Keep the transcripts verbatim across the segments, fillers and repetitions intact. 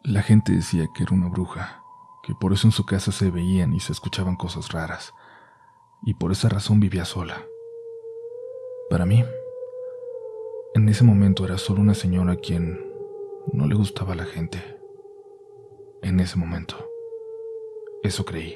La gente decía que era una bruja, que por eso en su casa se veían y se escuchaban cosas raras, y por esa razón vivía sola. Para mí, en ese momento era solo una señora a quien no le gustaba la gente. En ese momento, eso creí.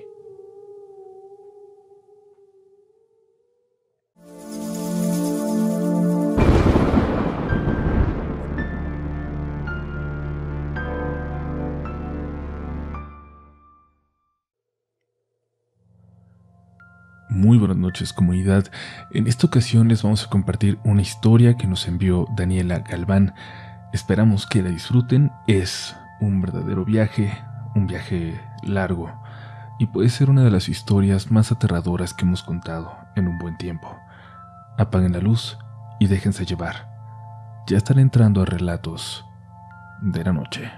Muy buenas noches, comunidad. En esta ocasión les vamos a compartir una historia que nos envió Daniela Galván. Esperamos que la disfruten. Es un verdadero viaje, un viaje largo, y puede ser una de las historias más aterradoras que hemos contado en un buen tiempo. Apaguen la luz y déjense llevar. Ya están entrando a relatos de la noche.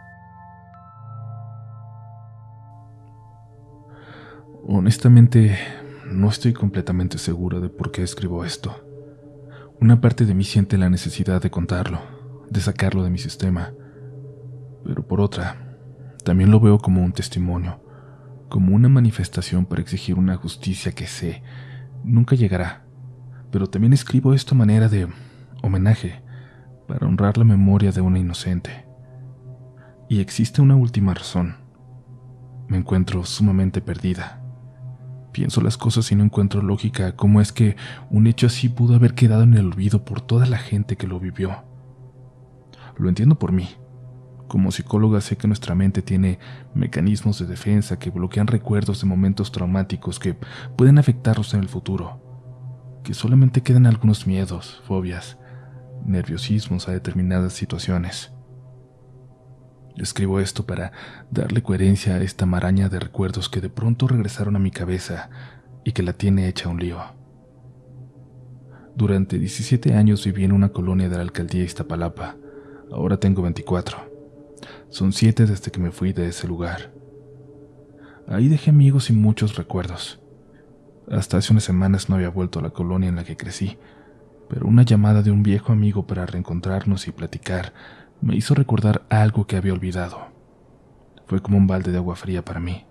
Honestamente, no estoy completamente segura de por qué escribo esto. Una parte de mí siente la necesidad de contarlo, de sacarlo de mi sistema, pero por otra, también lo veo como un testimonio, como una manifestación para exigir una justicia que sé nunca llegará, pero también escribo esto a manera de homenaje, para honrar la memoria de una inocente. Y existe una última razón. Me encuentro sumamente perdida. Pienso las cosas y no encuentro lógica a cómo es que un hecho así pudo haber quedado en el olvido por toda la gente que lo vivió. Lo entiendo por mí. Como psicóloga sé que nuestra mente tiene mecanismos de defensa que bloquean recuerdos de momentos traumáticos que pueden afectarnos en el futuro, que solamente quedan algunos miedos, fobias, nerviosismos a determinadas situaciones. Escribo esto para darle coherencia a esta maraña de recuerdos que de pronto regresaron a mi cabeza y que la tiene hecha un lío. Durante diecisiete años viví en una colonia de la alcaldía Iztapalapa. Ahora tengo veinticuatro. Son siete desde que me fui de ese lugar. Ahí dejé amigos y muchos recuerdos. Hasta hace unas semanas no había vuelto a la colonia en la que crecí, pero una llamada de un viejo amigo para reencontrarnos y platicar me hizo recordar algo que había olvidado. Fue como un balde de agua fría para mí.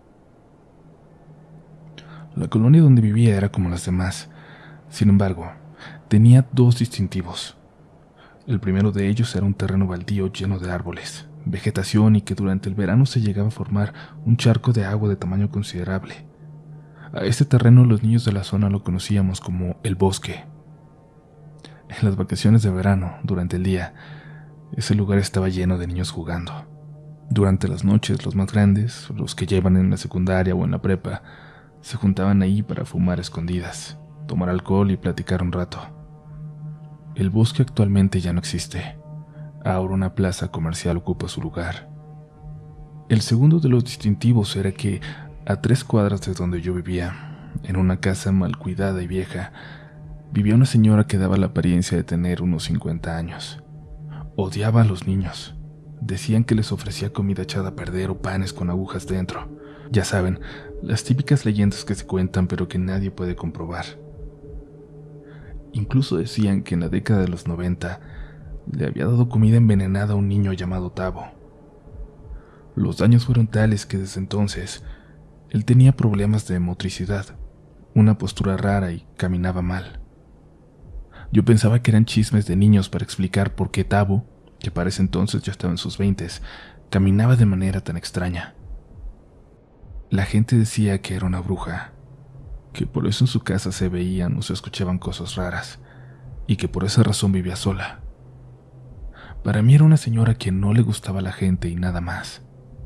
La colonia donde vivía era como las demás. Sin embargo, tenía dos distintivos. El primero de ellos era un terreno baldío lleno de árboles, vegetación y que durante el verano se llegaba a formar un charco de agua de tamaño considerable. A este terreno los niños de la zona lo conocíamos como el bosque. En las vacaciones de verano, durante el día, ese lugar estaba lleno de niños jugando. Durante las noches, los más grandes, los que llevan en la secundaria o en la prepa, se juntaban ahí para fumar a escondidas, tomar alcohol y platicar un rato. El bosque actualmente ya no existe. Ahora una plaza comercial ocupa su lugar. El segundo de los distintivos era que, a tres cuadras de donde yo vivía, en una casa mal cuidada y vieja, vivía una señora que daba la apariencia de tener unos cincuenta años. Odiaba a los niños. Decían que les ofrecía comida echada a perder o panes con agujas dentro. Ya saben, las típicas leyendas que se cuentan pero que nadie puede comprobar. Incluso decían que en la década de los noventa le había dado comida envenenada a un niño llamado Tavo. Los daños fueron tales que desde entonces él tenía problemas de motricidad, una postura rara y caminaba mal. Yo pensaba que eran chismes de niños para explicar por qué Tavo, que para ese entonces ya estaba en sus veintes, caminaba de manera tan extraña. La gente decía que era una bruja, que por eso en su casa se veían o se escuchaban cosas raras, y que por esa razón vivía sola. Para mí era una señora que no le gustaba a la gente y nada más.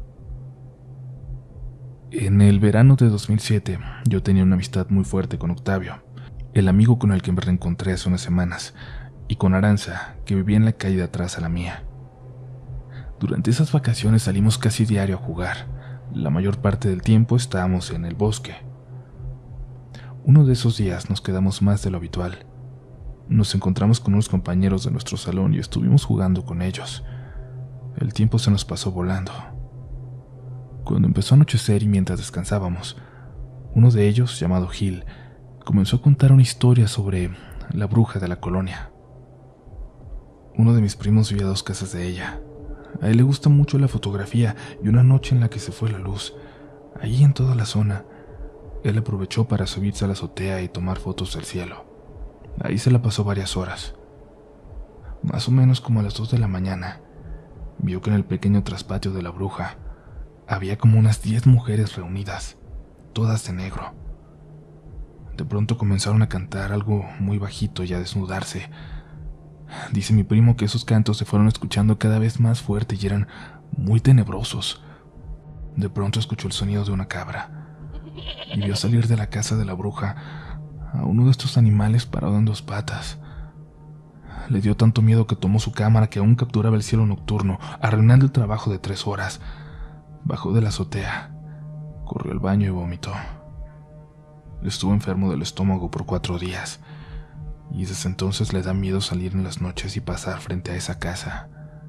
En el verano de dos mil siete, yo tenía una amistad muy fuerte con Octavio, el amigo con el que me reencontré hace unas semanas, y con Aranza, que vivía en la calle de atrás a la mía. Durante esas vacaciones salimos casi diario a jugar. La mayor parte del tiempo estábamos en el bosque. Uno de esos días nos quedamos más de lo habitual. Nos encontramos con unos compañeros de nuestro salón y estuvimos jugando con ellos. El tiempo se nos pasó volando. Cuando empezó a anochecer y mientras descansábamos, uno de ellos, llamado Gil, comenzó a contar una historia sobre la bruja de la colonia. Uno de mis primos vivía a dos casas de ella. A él le gusta mucho la fotografía y una noche en la que se fue la luz, ahí en toda la zona, él aprovechó para subirse a la azotea y tomar fotos del cielo. Ahí se la pasó varias horas. Más o menos como a las dos de la mañana, vio que en el pequeño traspatio de la bruja había como unas diez mujeres reunidas, todas de negro. De pronto comenzaron a cantar algo muy bajito y a desnudarse. Dice mi primo que esos cantos se fueron escuchando cada vez más fuerte y eran muy tenebrosos. De pronto escuchó el sonido de una cabra y vio salir de la casa de la bruja a uno de estos animales parado en dos patas. Le dio tanto miedo que tomó su cámara que aún capturaba el cielo nocturno, arruinando el trabajo de tres horas. Bajó de la azotea, corrió al baño y vomitó. Estuvo enfermo del estómago por cuatro días. Y desde entonces le da miedo salir en las noches y pasar frente a esa casa.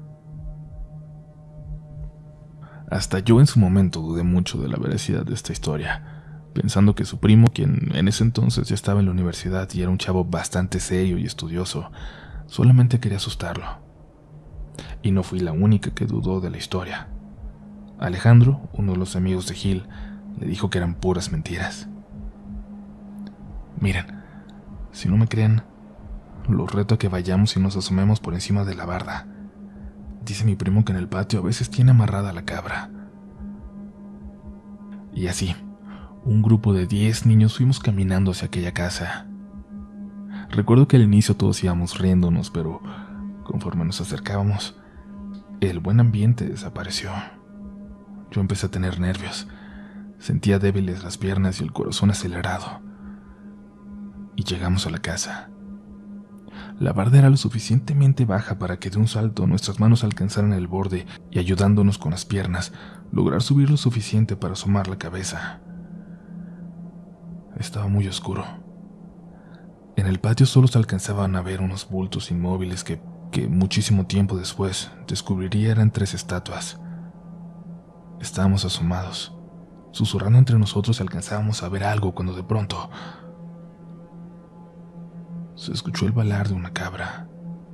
Hasta yo en su momento dudé mucho de la veracidad de esta historia, pensando que su primo, quien en ese entonces ya estaba en la universidad y era un chavo bastante serio y estudioso, solamente quería asustarlo. Y no fui la única que dudó de la historia. Alejandro, uno de los amigos de Gil, le dijo que eran puras mentiras. Miren, si no me creen, los reto a que vayamos y nos asomemos por encima de la barda. Dice mi primo que en el patio a veces tiene amarrada la cabra. Y así, un grupo de diez niños fuimos caminando hacia aquella casa. Recuerdo que al inicio todos íbamos riéndonos, pero conforme nos acercábamos, el buen ambiente desapareció. Yo empecé a tener nervios, sentía débiles las piernas y el corazón acelerado. Y llegamos a la casa. La barda era lo suficientemente baja para que de un salto nuestras manos alcanzaran el borde y, ayudándonos con las piernas, lograr subir lo suficiente para asomar la cabeza. Estaba muy oscuro. En el patio solo se alcanzaban a ver unos bultos inmóviles que, que muchísimo tiempo después descubriría eran tres estatuas. Estábamos asomados, susurrando entre nosotros y alcanzábamos a ver algo cuando de pronto se escuchó el balar de una cabra.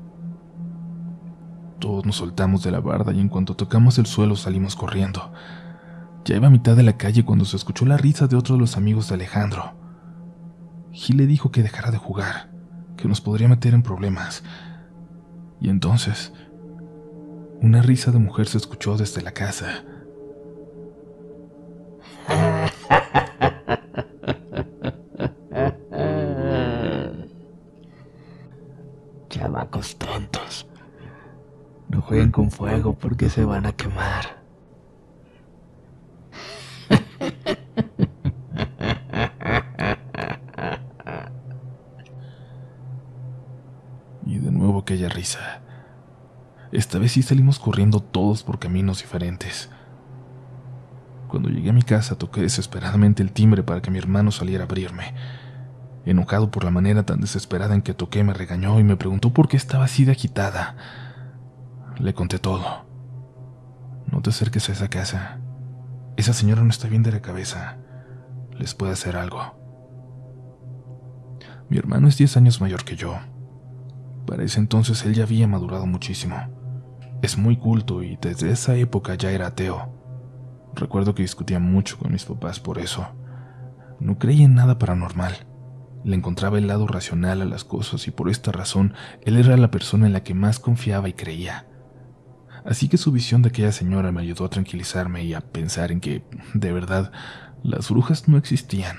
Todos nos soltamos de la barda y en cuanto tocamos el suelo salimos corriendo. Ya iba a mitad de la calle cuando se escuchó la risa de otro de los amigos de Alejandro. Gil le dijo que dejara de jugar, que nos podría meter en problemas. Y entonces, una risa de mujer se escuchó desde la casa. Chamacos tontos, no jueguen con fuego porque se van a quemar. Y de nuevo aquella risa. Esta vez sí salimos corriendo todos por caminos diferentes. Cuando llegué a mi casa toqué desesperadamente el timbre para que mi hermano saliera a abrirme. Enojado por la manera tan desesperada en que toqué, me regañó y me preguntó por qué estaba así de agitada. Le conté todo. No te acerques a esa casa. Esa señora no está bien de la cabeza. Les puede hacer algo. Mi hermano es diez años mayor que yo. Para ese entonces él ya había madurado muchísimo. Es muy culto y desde esa época ya era ateo. Recuerdo que discutía mucho con mis papás por eso. No creía en nada paranormal. Le encontraba el lado racional a las cosas y por esta razón él era la persona en la que más confiaba y creía. Así que su visión de aquella señora me ayudó a tranquilizarme y a pensar en que, de verdad, las brujas no existían.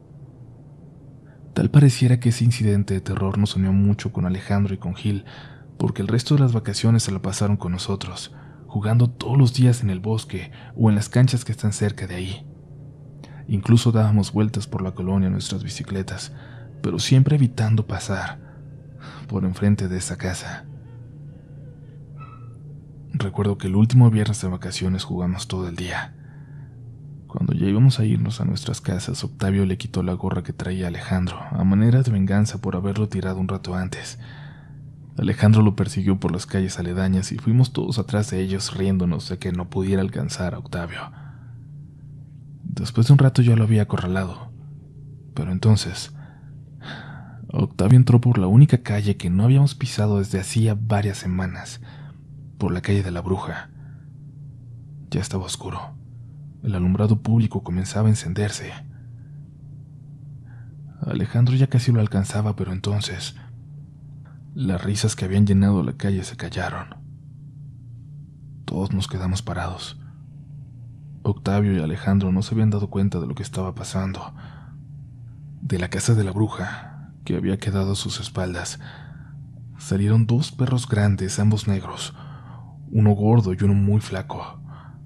Tal pareciera que ese incidente de terror nos unió mucho con Alejandro y con Gil, porque el resto de las vacaciones se la pasaron con nosotros, jugando todos los días en el bosque o en las canchas que están cerca de ahí. Incluso dábamos vueltas por la colonia en nuestras bicicletas, pero siempre evitando pasar por enfrente de esa casa. Recuerdo que el último viernes de vacaciones jugamos todo el día. Cuando ya íbamos a irnos a nuestras casas, Octavio le quitó la gorra que traía Alejandro, a manera de venganza por haberlo tirado un rato antes. Alejandro lo persiguió por las calles aledañas y fuimos todos atrás de ellos riéndonos de que no pudiera alcanzar a Octavio. Después de un rato yo lo había acorralado, pero entonces Octavio entró por la única calle que no habíamos pisado desde hacía varias semanas, por la calle de la Bruja, Ya estaba oscuro. El alumbrado público comenzaba a encenderse. Alejandro ya casi lo alcanzaba, pero entonces las risas que habían llenado la calle se callaron. Todos nos quedamos parados. Octavio y Alejandro no se habían dado cuenta de lo que estaba pasando. De la casa de la bruja, que había quedado a sus espaldas, salieron dos perros grandes, ambos negros, uno gordo y uno muy flaco.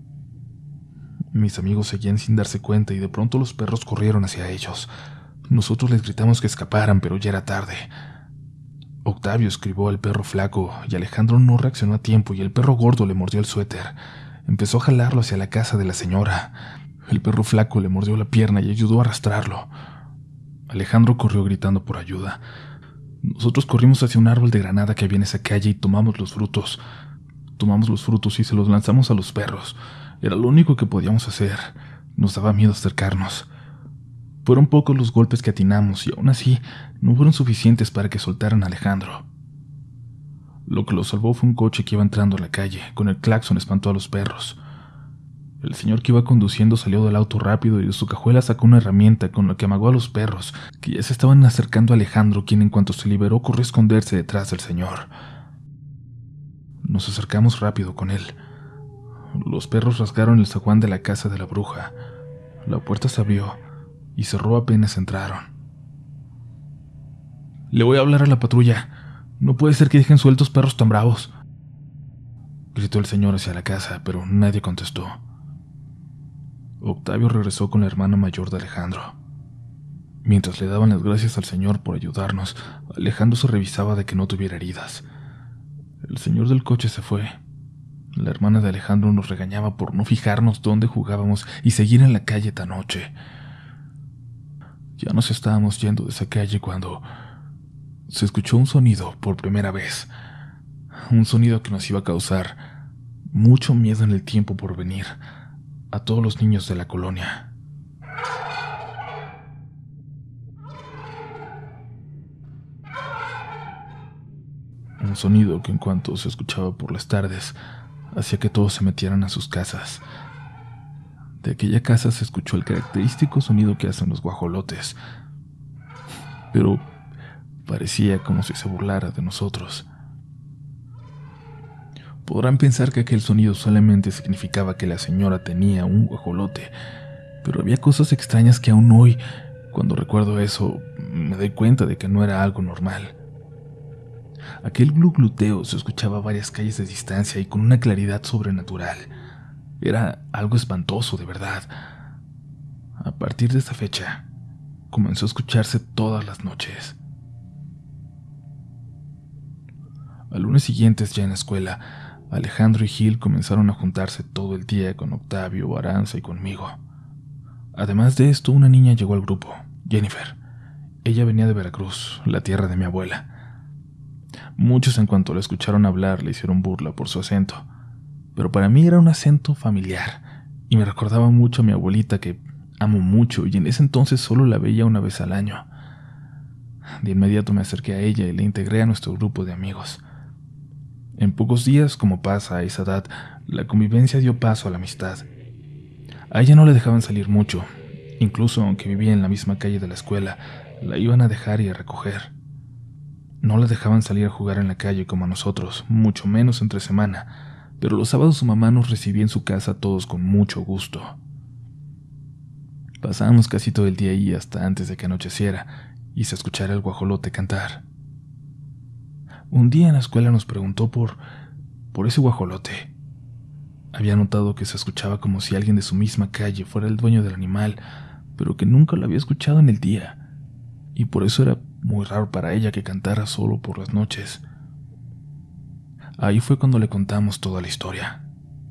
Mis amigos seguían sin darse cuenta y de pronto los perros corrieron hacia ellos. Nosotros les gritamos que escaparan, pero ya era tarde. Octavio esquivó al perro flaco y Alejandro no reaccionó a tiempo y el perro gordo le mordió el suéter. Empezó a jalarlo hacia la casa de la señora. El perro flaco le mordió la pierna y ayudó a arrastrarlo. Alejandro corrió gritando por ayuda. Nosotros corrimos hacia un árbol de granada que había en esa calle y tomamos los frutos. Tomamos los frutos y se los lanzamos a los perros. Era lo único que podíamos hacer. Nos daba miedo acercarnos. Fueron pocos los golpes que atinamos y aún así no fueron suficientes para que soltaran a Alejandro. Lo que lo salvó fue un coche que iba entrando a la calle. Con el claxon espantó a los perros. El señor que iba conduciendo salió del auto rápido y de su cajuela sacó una herramienta con la que amagó a los perros, que ya se estaban acercando a Alejandro, quien en cuanto se liberó corrió a esconderse detrás del señor. Nos acercamos rápido con él. Los perros rasgaron el zaguán de la casa de la bruja. La puerta se abrió y cerró apenas entraron. «Le voy a hablar a la patrulla. No puede ser que dejen sueltos perros tan bravos», gritó el señor hacia la casa, pero nadie contestó. Octavio regresó con la hermana mayor de Alejandro. Mientras le daban las gracias al señor por ayudarnos, Alejandro se revisaba de que no tuviera heridas. El señor del coche se fue. La hermana de Alejandro nos regañaba por no fijarnos dónde jugábamos y seguir en la calle tan noche. Ya nos estábamos yendo de esa calle cuando se escuchó un sonido por primera vez. Un sonido que nos iba a causar mucho miedo en el tiempo por venir a todos los niños de la colonia. Un sonido que en cuanto se escuchaba por las tardes hacía que todos se metieran a sus casas. De aquella casa se escuchó el característico sonido que hacen los guajolotes, pero parecía como si se burlara de nosotros. Podrán pensar que aquel sonido solamente significaba que la señora tenía un guajolote, pero había cosas extrañas que aún hoy, cuando recuerdo eso, me doy cuenta de que no era algo normal. Aquel glugluteo se escuchaba a varias calles de distancia y con una claridad sobrenatural. Era algo espantoso, de verdad. A partir de esa fecha, comenzó a escucharse todas las noches. Al lunes siguiente, ya en la escuela, Alejandro y Gil comenzaron a juntarse todo el día con Octavio, Aranza y conmigo. Además de esto, una niña llegó al grupo, Jennifer. Ella venía de Veracruz, la tierra de mi abuela. Muchos, en cuanto la escucharon hablar, le hicieron burla por su acento, pero para mí era un acento familiar y me recordaba mucho a mi abuelita, que amo mucho, y en ese entonces solo la veía una vez al año. De inmediato me acerqué a ella y la integré a nuestro grupo de amigos. En pocos días, como pasa a esa edad, la convivencia dio paso a la amistad. A ella no le dejaban salir mucho, incluso aunque vivía en la misma calle de la escuela, la iban a dejar y a recoger. No la dejaban salir a jugar en la calle como a nosotros, mucho menos entre semana, pero los sábados su mamá nos recibía en su casa a todos con mucho gusto. Pasábamos casi todo el día ahí hasta antes de que anocheciera y se escuchara el guajolote cantar. Un día en la escuela nos preguntó por, por ese guajolote. Había notado que se escuchaba como si alguien de su misma calle fuera el dueño del animal, pero que nunca lo había escuchado en el día, y por eso era muy raro para ella que cantara solo por las noches. Ahí fue cuando le contamos toda la historia.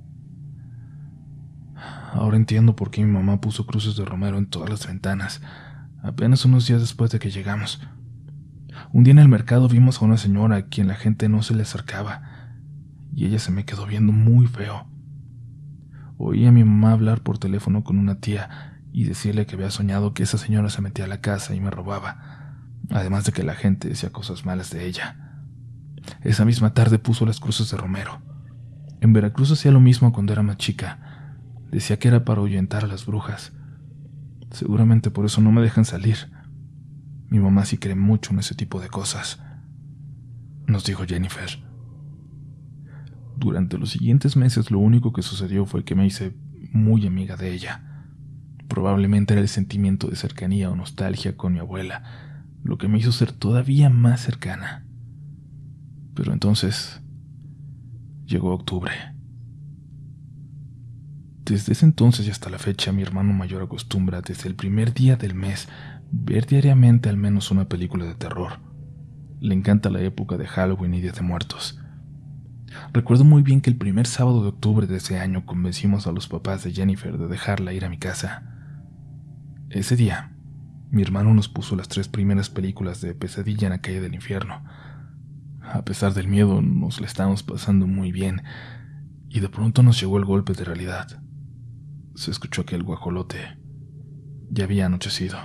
Ahora entiendo por qué mi mamá puso cruces de romero en todas las ventanas, apenas unos días después de que llegamos. Un día en el mercado vimos a una señora a quien la gente no se le acercaba, y ella se me quedó viendo muy feo. Oí a mi mamá hablar por teléfono con una tía y decirle que había soñado que esa señora se metía a la casa y me robaba, además de que la gente decía cosas malas de ella. Esa misma tarde puso las cruces de romero. En Veracruz hacía lo mismo cuando era más chica. Decía que era para ahuyentar a las brujas. Seguramente por eso no me dejan salir. Mi mamá sí cree mucho en ese tipo de cosas, nos dijo Jennifer. Durante los siguientes meses lo único que sucedió fue que me hice muy amiga de ella. Probablemente era el sentimiento de cercanía o nostalgia con mi abuela, lo que me hizo ser todavía más cercana. Pero entonces llegó octubre. Desde ese entonces y hasta la fecha, mi hermano mayor acostumbra, desde el primer día del mes, ver diariamente al menos una película de terror. Le encanta la época de Halloween y Día de Muertos. Recuerdo muy bien que el primer sábado de octubre de ese año convencimos a los papás de Jennifer de dejarla ir a mi casa. Ese día, mi hermano nos puso las tres primeras películas de Pesadilla en la calle del infierno. A pesar del miedo, nos la estábamos pasando muy bien, y de pronto nos llegó el golpe de realidad. Se escuchó aquel guajolote. Ya había anochecido.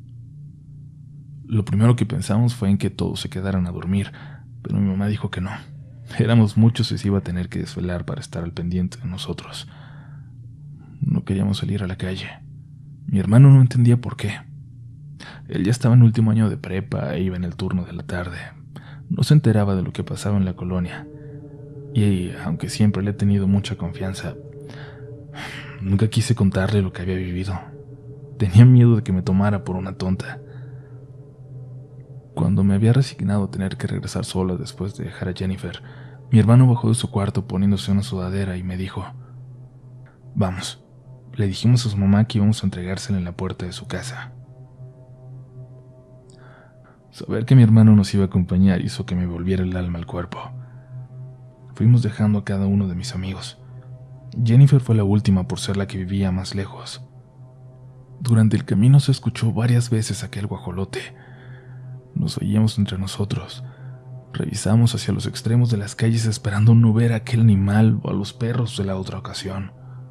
Lo primero que pensamos fue en que todos se quedaran a dormir, pero mi mamá dijo que no. Éramos muchos y se iba a tener que desvelar para estar al pendiente de nosotros. No queríamos salir a la calle. Mi hermano no entendía por qué. Él ya estaba en último año de prepa e iba en el turno de la tarde. No se enteraba de lo que pasaba en la colonia. Y aunque siempre le he tenido mucha confianza, nunca quise contarle lo que había vivido. Tenía miedo de que me tomara por una tonta. Cuando me había resignado a tener que regresar sola después de dejar a Jennifer, mi hermano bajó de su cuarto poniéndose una sudadera y me dijo: «Vamos». Le dijimos a su mamá que íbamos a entregársela en la puerta de su casa. Saber que mi hermano nos iba a acompañar hizo que me volviera el alma al cuerpo. Fuimos dejando a cada uno de mis amigos. Jennifer fue la última por ser la que vivía más lejos. Durante el camino se escuchó varias veces aquel guajolote. Nos oíamos entre nosotros. Revisamos hacia los extremos de las calles esperando no ver a aquel animal o a los perros de la otra ocasión.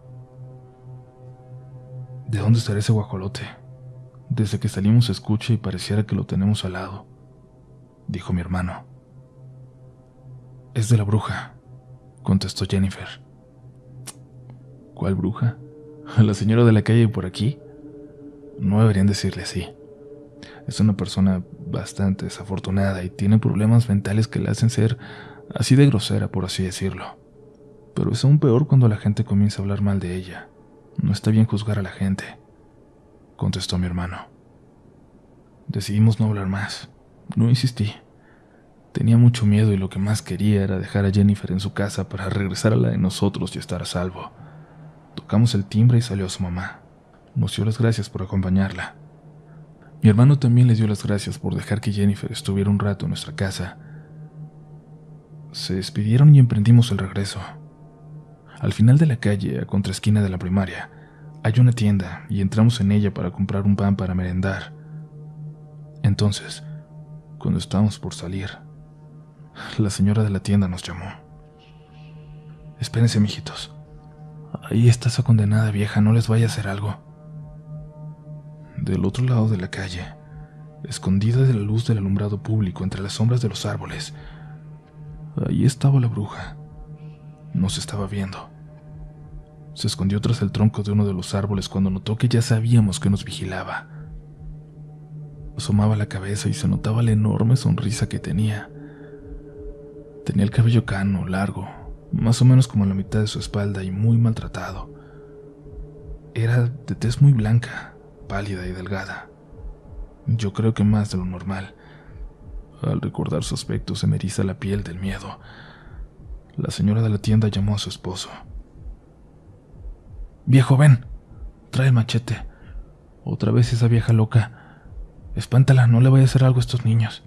¿De dónde estará ese guajolote? Desde que salimos se escucha y pareciera que lo tenemos al lado, dijo mi hermano. Es de la bruja, contestó Jennifer. ¿Cuál bruja? ¿A la señora de la calle por aquí? No deberían decirle así. Es una persona bastante desafortunada y tiene problemas mentales que la hacen ser así de grosera, por así decirlo. Pero es aún peor cuando la gente comienza a hablar mal de ella. No está bien juzgar a la gente, contestó mi hermano. Decidimos no hablar más. No insistí. Tenía mucho miedo y lo que más quería era dejar a Jennifer en su casa para regresar a la de nosotros y estar a salvo. Tocamos el timbre y salió su mamá. Nos dio las gracias por acompañarla. Mi hermano también les dio las gracias por dejar que Jennifer estuviera un rato en nuestra casa. Se despidieron y emprendimos el regreso. Al final de la calle, a contraesquina de la primaria, hay una tienda y entramos en ella para comprar un pan para merendar. Entonces, cuando estábamos por salir, la señora de la tienda nos llamó. «Espérense, mijitos. Ahí está esa condenada vieja, no les vaya a hacer algo». Del otro lado de la calle, escondida de la luz del alumbrado público entre las sombras de los árboles, ahí estaba la bruja. Nos estaba viendo. Se escondió tras el tronco de uno de los árboles cuando notó que ya sabíamos que nos vigilaba. Asomaba la cabeza y se notaba la enorme sonrisa que tenía. Tenía el cabello cano, largo, más o menos como la mitad de su espalda y muy maltratado. Era de tez muy blanca, pálida y delgada. Yo creo que más de lo normal. Al recordar su aspecto se me eriza la piel del miedo. La señora de la tienda llamó a su esposo. «Viejo, ven, trae el machete. Otra vez esa vieja loca. Espántala, no le vaya a hacer algo a estos niños».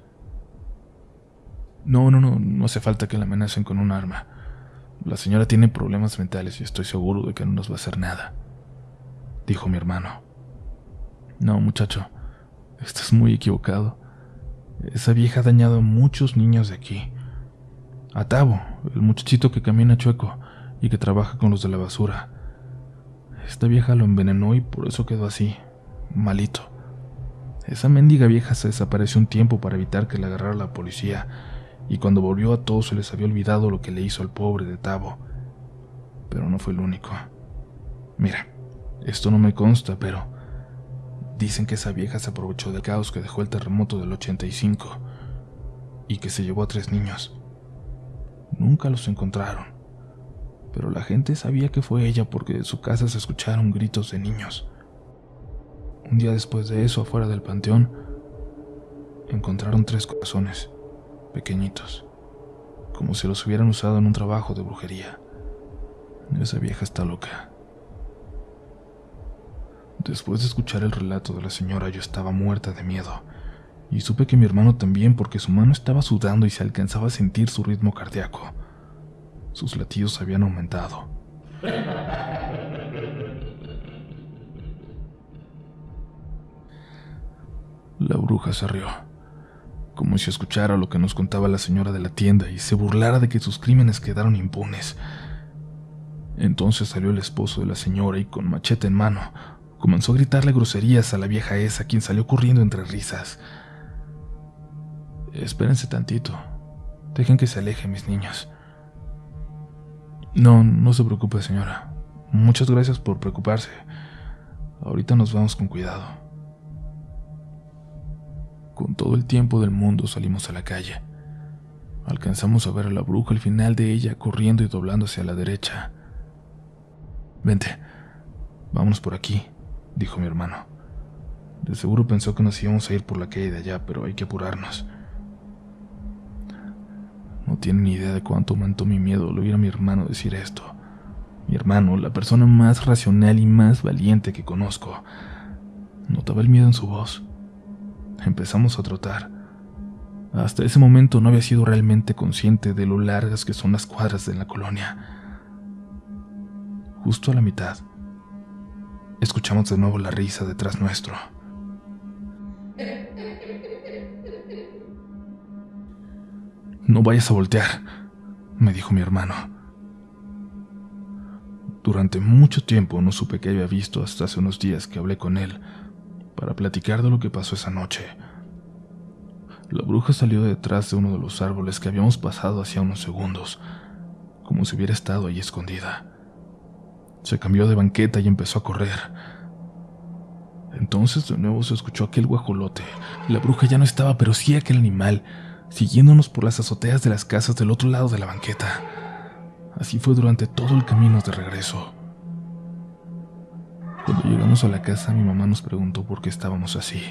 No, no, no, no hace falta que la amenacen con un arma. La señora tiene problemas mentales y estoy seguro de que no nos va a hacer nada, dijo mi hermano. No, muchacho, estás muy equivocado. Esa vieja ha dañado a muchos niños de aquí. A Tavo, el muchachito que camina chueco y que trabaja con los de la basura. Esta vieja lo envenenó y por eso quedó así, malito. Esa mendiga vieja se desapareció un tiempo para evitar que la agarrara la policía, y cuando volvió a todos se les había olvidado lo que le hizo al pobre de Tavo. Pero no fue el único. Mira, esto no me consta, pero dicen que esa vieja se aprovechó del caos que dejó el terremoto del ochenta y cinco y que se llevó a tres niños. Nunca los encontraron, pero la gente sabía que fue ella porque de su casa se escucharon gritos de niños. Un día después de eso, afuera del panteón, encontraron tres corazones, pequeñitos, como si los hubieran usado en un trabajo de brujería. Esa vieja está loca. Después de escuchar el relato de la señora, yo estaba muerta de miedo, y supe que mi hermano también, porque su mano estaba sudando y se alcanzaba a sentir su ritmo cardíaco. Sus latidos habían aumentado. La bruja se rió, como si escuchara lo que nos contaba la señora de la tienda y se burlara de que sus crímenes quedaron impunes. Entonces salió el esposo de la señora y con machete en mano comenzó a gritarle groserías a la vieja esa, quien salió corriendo entre risas. Espérense tantito, dejen que se alejen mis niños. No, no se preocupe, señora. Muchas gracias por preocuparse. Ahorita nos vamos con cuidado. Con todo el tiempo del mundo salimos a la calle. Alcanzamos a ver a la bruja al final de ella corriendo y doblando hacia la derecha. Vente, vámonos por aquí, dijo mi hermano. De seguro pensó que nos íbamos a ir por la calle de allá, pero hay que apurarnos. No tiene ni idea de cuánto aumentó mi miedo al oír a mi hermano decir esto. Mi hermano, la persona más racional y más valiente que conozco, notaba el miedo en su voz. Empezamos a trotar. Hasta ese momento no había sido realmente consciente de lo largas que son las cuadras de la colonia. Justo a la mitad, escuchamos de nuevo la risa detrás nuestro. No vayas a voltear, me dijo mi hermano. Durante mucho tiempo no supe qué había visto hasta hace unos días que hablé con él para platicar de lo que pasó esa noche. La bruja salió detrás de uno de los árboles que habíamos pasado hacía unos segundos, como si hubiera estado ahí escondida. Se cambió de banqueta y empezó a correr. Entonces de nuevo se escuchó aquel guajolote. La bruja ya no estaba, pero sí aquel animal, siguiéndonos por las azoteas de las casas del otro lado de la banqueta. Así fue durante todo el camino de regreso. Cuando llegamos a la casa, mi mamá nos preguntó por qué estábamos así.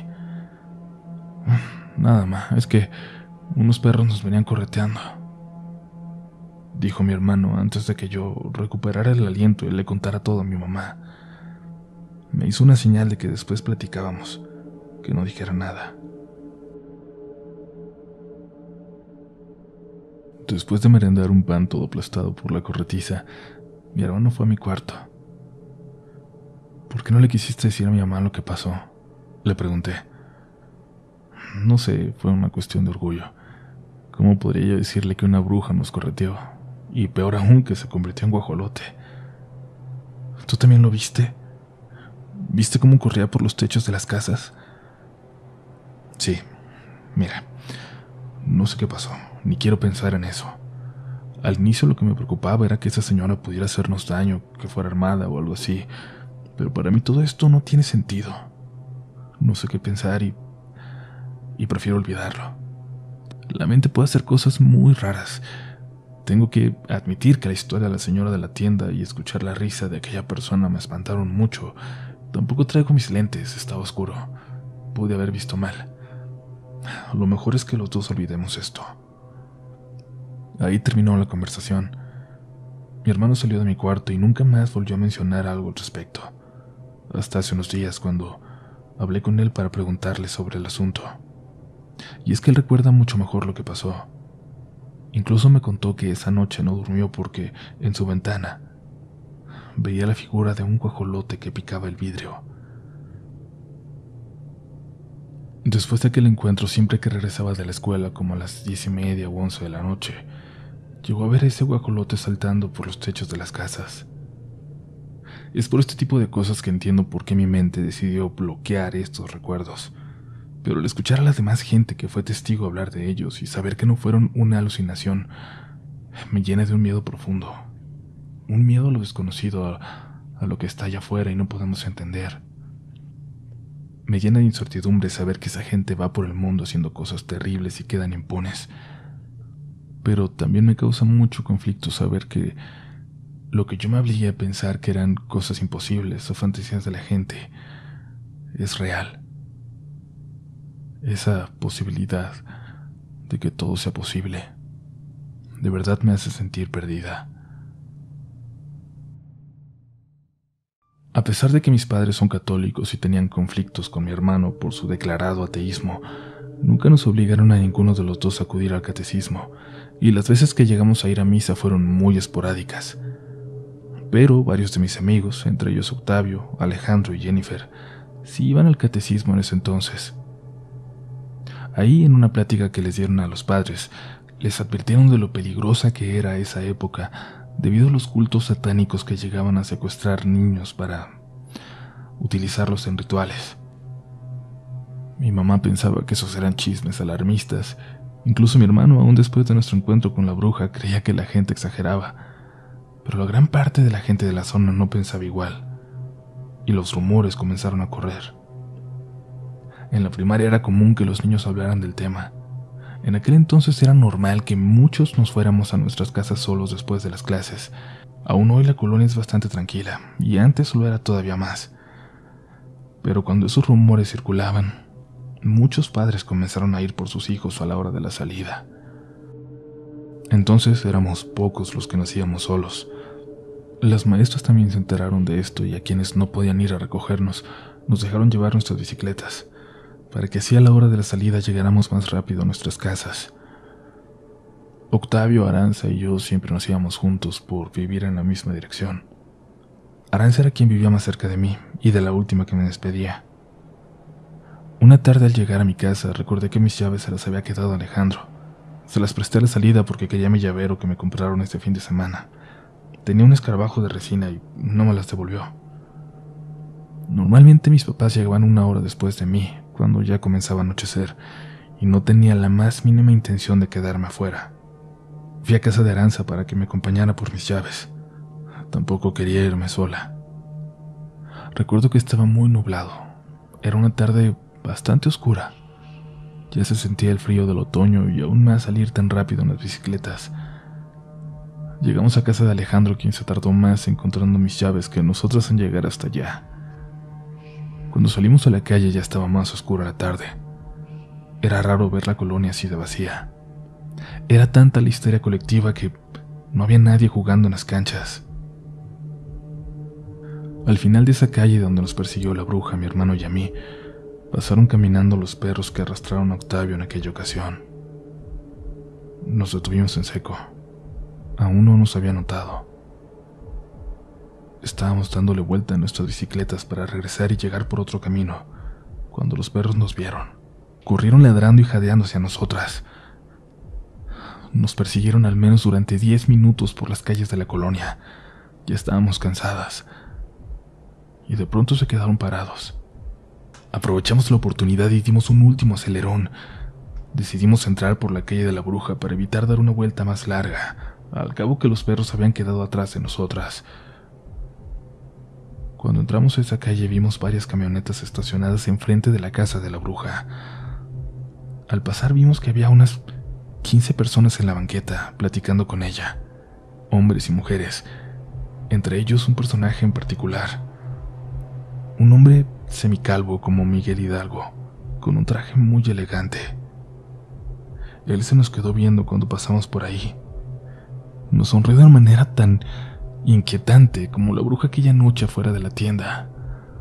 Nada más, es que unos perros nos venían correteando, dijo mi hermano antes de que yo recuperara el aliento y le contara todo a mi mamá. Me hizo una señal de que después platicábamos, que no dijera nada. Después de merendar un pan todo aplastado por la corretiza, mi hermano fue a mi cuarto. ¿Por qué no le quisiste decir a mi mamá lo que pasó?, le pregunté. No sé, fue una cuestión de orgullo. ¿Cómo podría yo decirle que una bruja nos correteó? Y peor aún, que se convirtió en guajolote. ¿Tú también lo viste? ¿Viste cómo corría por los techos de las casas? Sí, mira, no sé qué pasó, ni quiero pensar en eso. Al inicio lo que me preocupaba era que esa señora pudiera hacernos daño, que fuera armada o algo así, pero para mí todo esto no tiene sentido. No sé qué pensar y, y prefiero olvidarlo. La mente puede hacer cosas muy raras. Tengo que admitir que la historia de la señora de la tienda y escuchar la risa de aquella persona me espantaron mucho. Tampoco traigo mis lentes, estaba oscuro. Pude haber visto mal. Lo mejor es que los dos olvidemos esto. Ahí terminó la conversación. Mi hermano salió de mi cuarto y nunca más volvió a mencionar algo al respecto. Hasta hace unos días, cuando hablé con él para preguntarle sobre el asunto. Y es que él recuerda mucho mejor lo que pasó. Incluso me contó que esa noche no durmió porque en su ventana veía la figura de un guajolote que picaba el vidrio. Después de aquel encuentro, siempre que regresaba de la escuela, como a las diez y media o once de la noche, llegó a ver a ese guajolote saltando por los techos de las casas. Es por este tipo de cosas que entiendo por qué mi mente decidió bloquear estos recuerdos. Pero al escuchar a la demás gente que fue testigo hablar de ellos y saber que no fueron una alucinación, me llena de un miedo profundo. Un miedo a lo desconocido, a, a lo que está allá afuera y no podemos entender. Me llena de incertidumbre saber que esa gente va por el mundo haciendo cosas terribles y quedan impunes. Pero también me causa mucho conflicto saber que lo que yo me obligué a pensar que eran cosas imposibles o fantasías de la gente es real. Esa posibilidad de que todo sea posible de verdad me hace sentir perdida. A pesar de que mis padres son católicos y tenían conflictos con mi hermano por su declarado ateísmo, nunca nos obligaron a ninguno de los dos a acudir al catecismo, y las veces que llegamos a ir a misa fueron muy esporádicas. Pero varios de mis amigos, entre ellos Octavio, Alejandro y Jennifer, sí iban al catecismo en ese entonces. Ahí, en una plática que les dieron a los padres, les advirtieron de lo peligrosa que era esa época debido a los cultos satánicos que llegaban a secuestrar niños para utilizarlos en rituales. Mi mamá pensaba que esos eran chismes alarmistas. Incluso mi hermano, aún después de nuestro encuentro con la bruja, creía que la gente exageraba. Pero la gran parte de la gente de la zona no pensaba igual, y los rumores comenzaron a correr. En la primaria era común que los niños hablaran del tema. En aquel entonces era normal que muchos nos fuéramos a nuestras casas solos después de las clases. Aún hoy la colonia es bastante tranquila, y antes lo era todavía más. Pero cuando esos rumores circulaban, muchos padres comenzaron a ir por sus hijos a la hora de la salida. Entonces éramos pocos los que nos íbamos solos. Las maestras también se enteraron de esto y a quienes no podían ir a recogernos, nos dejaron llevar nuestras bicicletas, para que así a la hora de la salida llegáramos más rápido a nuestras casas. Octavio, Aranza y yo siempre nos íbamos juntos por vivir en la misma dirección. Aranza era quien vivía más cerca de mí y de la última que me despedía. Una tarde al llegar a mi casa recordé que mis llaves se las había quedado Alejandro. Se las presté a la salida porque quería mi llavero que me compraron este fin de semana. Tenía un escarabajo de resina y no me las devolvió. Normalmente mis papás llegaban una hora después de mí, cuando ya comenzaba a anochecer, y no tenía la más mínima intención de quedarme afuera. Fui a casa de Aranza para que me acompañara por mis llaves. Tampoco quería irme sola. Recuerdo que estaba muy nublado. Era una tarde bastante oscura. Ya se sentía el frío del otoño y aún más salir tan rápido en las bicicletas. Llegamos a casa de Alejandro, quien se tardó más encontrando mis llaves que nosotros en llegar hasta allá. Cuando salimos a la calle ya estaba más oscura la tarde. Era raro ver la colonia así de vacía. Era tanta la histeria colectiva que no había nadie jugando en las canchas. Al final de esa calle donde nos persiguió la bruja, mi hermano y a mí, pasaron caminando los perros que arrastraron a Octavio en aquella ocasión. Nos detuvimos en seco. Aún no nos había notado. Estábamos dándole vuelta a nuestras bicicletas para regresar y llegar por otro camino, cuando los perros nos vieron. Corrieron ladrando y jadeando hacia nosotras. Nos persiguieron al menos durante diez minutos por las calles de la colonia. Ya estábamos cansadas. Y de pronto se quedaron parados. Aprovechamos la oportunidad y dimos un último acelerón. Decidimos entrar por la calle de la bruja para evitar dar una vuelta más larga, al cabo que los perros habían quedado atrás de nosotras. Cuando entramos a esa calle vimos varias camionetas estacionadas enfrente de la casa de la bruja. Al pasar vimos que había unas quince personas en la banqueta platicando con ella, hombres y mujeres, entre ellos un personaje en particular, un hombre semicalvo como Miguel Hidalgo, con un traje muy elegante. Él se nos quedó viendo cuando pasamos por ahí. Nos sonrió de una manera tan inquietante como la bruja aquella noche fuera de la tienda.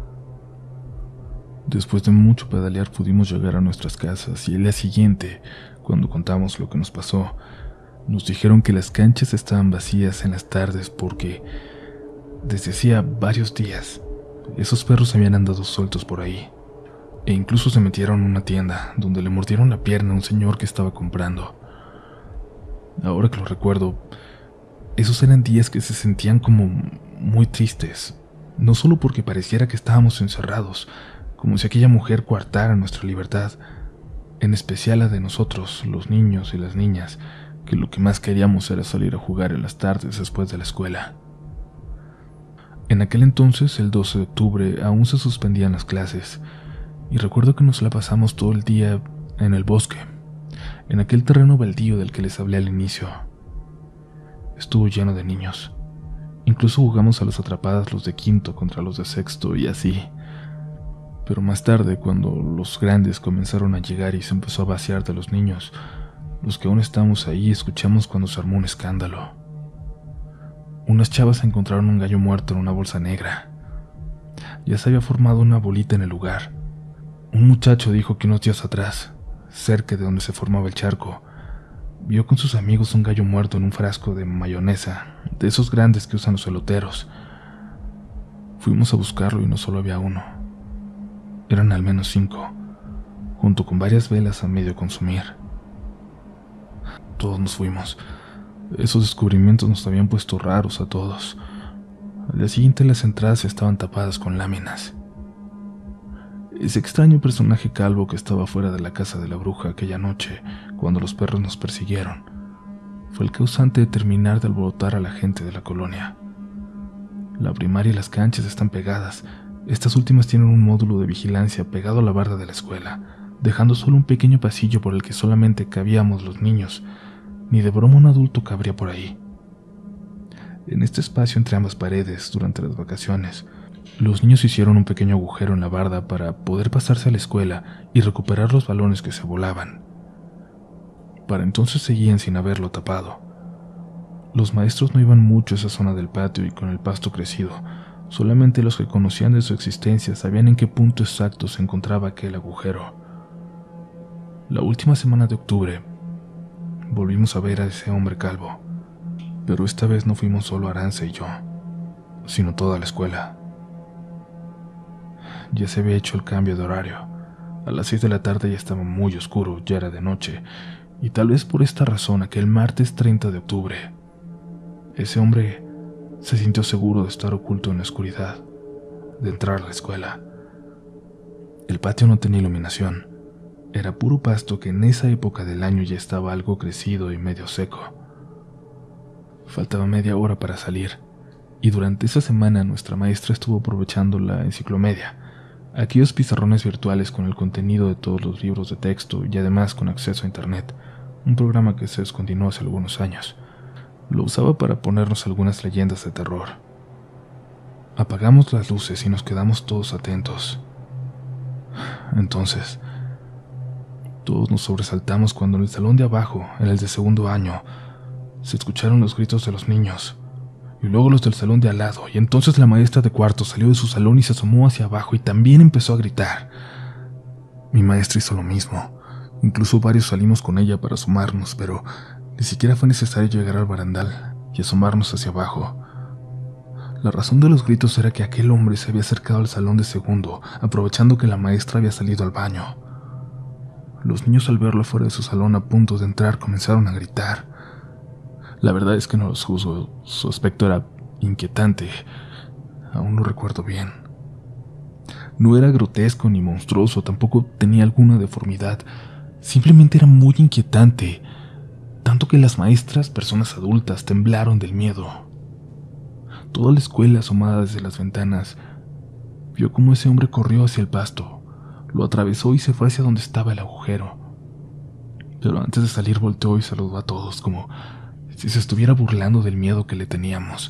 Después de mucho pedalear pudimos llegar a nuestras casas y el día siguiente, cuando contamos lo que nos pasó, nos dijeron que las canchas estaban vacías en las tardes porque desde hacía varios días esos perros habían andado sueltos por ahí e incluso se metieron en una tienda donde le mordieron la pierna a un señor que estaba comprando. Ahora que lo recuerdo, esos eran días que se sentían como muy tristes, no solo porque pareciera que estábamos encerrados, como si aquella mujer coartara nuestra libertad, en especial la de nosotros, los niños y las niñas, que lo que más queríamos era salir a jugar en las tardes después de la escuela. En aquel entonces, el doce de octubre, aún se suspendían las clases, y recuerdo que nos la pasamos todo el día en el bosque, en aquel terreno baldío del que les hablé al inicio. Estuvo lleno de niños. Incluso jugamos a las atrapadas los de quinto contra los de sexto y así. Pero más tarde, cuando los grandes comenzaron a llegar y se empezó a vaciar de los niños, los que aún estábamos ahí escuchamos cuando se armó un escándalo. Unas chavas encontraron un gallo muerto en una bolsa negra. Ya se había formado una bolita en el lugar. Un muchacho dijo que unos días atrás, cerca de donde se formaba el charco, vio con sus amigos un gallo muerto en un frasco de mayonesa, de esos grandes que usan los eloteros. Fuimos a buscarlo y no solo había uno. Eran al menos cinco, junto con varias velas a medio consumir. Todos nos fuimos. Esos descubrimientos nos habían puesto raros a todos. Al día siguiente las entradas estaban tapadas con láminas. Ese extraño personaje calvo que estaba fuera de la casa de la bruja aquella noche, cuando los perros nos persiguieron, fue el causante de terminar de alborotar a la gente de la colonia. La primaria y las canchas están pegadas. Estas últimas tienen un módulo de vigilancia pegado a la barda de la escuela, dejando solo un pequeño pasillo por el que solamente cabíamos los niños. Ni de broma un adulto cabría por ahí. En este espacio entre ambas paredes, durante las vacaciones, los niños hicieron un pequeño agujero en la barda para poder pasarse a la escuela y recuperar los balones que se volaban. Para entonces seguían sin haberlo tapado. Los maestros no iban mucho a esa zona del patio y con el pasto crecido. Solamente los que conocían de su existencia sabían en qué punto exacto se encontraba aquel agujero. La última semana de octubre, volvimos a ver a ese hombre calvo, pero esta vez no fuimos solo Aranza y yo, sino toda la escuela. Ya se había hecho el cambio de horario. A las seis de la tarde ya estaba muy oscuro, ya era de noche, y tal vez por esta razón aquel martes treinta de octubre, ese hombre se sintió seguro de estar oculto en la oscuridad, de entrar a la escuela. El patio no tenía iluminación. Era puro pasto que en esa época del año ya estaba algo crecido y medio seco. Faltaba media hora para salir, y durante esa semana nuestra maestra estuvo aprovechando la enciclomedia, aquellos pizarrones virtuales con el contenido de todos los libros de texto y además con acceso a internet, un programa que se descontinuó hace algunos años. Lo usaba para ponernos algunas leyendas de terror. Apagamos las luces y nos quedamos todos atentos. Entonces, todos nos sobresaltamos cuando en el salón de abajo, en el de segundo año, se escucharon los gritos de los niños, y luego los del salón de al lado, y entonces la maestra de cuarto salió de su salón y se asomó hacia abajo y también empezó a gritar. Mi maestra hizo lo mismo. Incluso varios salimos con ella para asomarnos, pero ni siquiera fue necesario llegar al barandal y asomarnos hacia abajo. La razón de los gritos era que aquel hombre se había acercado al salón de segundo, aprovechando que la maestra había salido al baño. Los niños, al verlo fuera de su salón a punto de entrar, comenzaron a gritar. La verdad es que no los juzgo, su aspecto era inquietante, aún lo recuerdo bien. No era grotesco ni monstruoso, tampoco tenía alguna deformidad, simplemente era muy inquietante, tanto que las maestras, personas adultas, temblaron del miedo. Toda la escuela, asomada desde las ventanas, vio cómo ese hombre corrió hacia el pasto, lo atravesó y se fue hacia donde estaba el agujero. Pero antes de salir volteó y saludó a todos como si se estuviera burlando del miedo que le teníamos.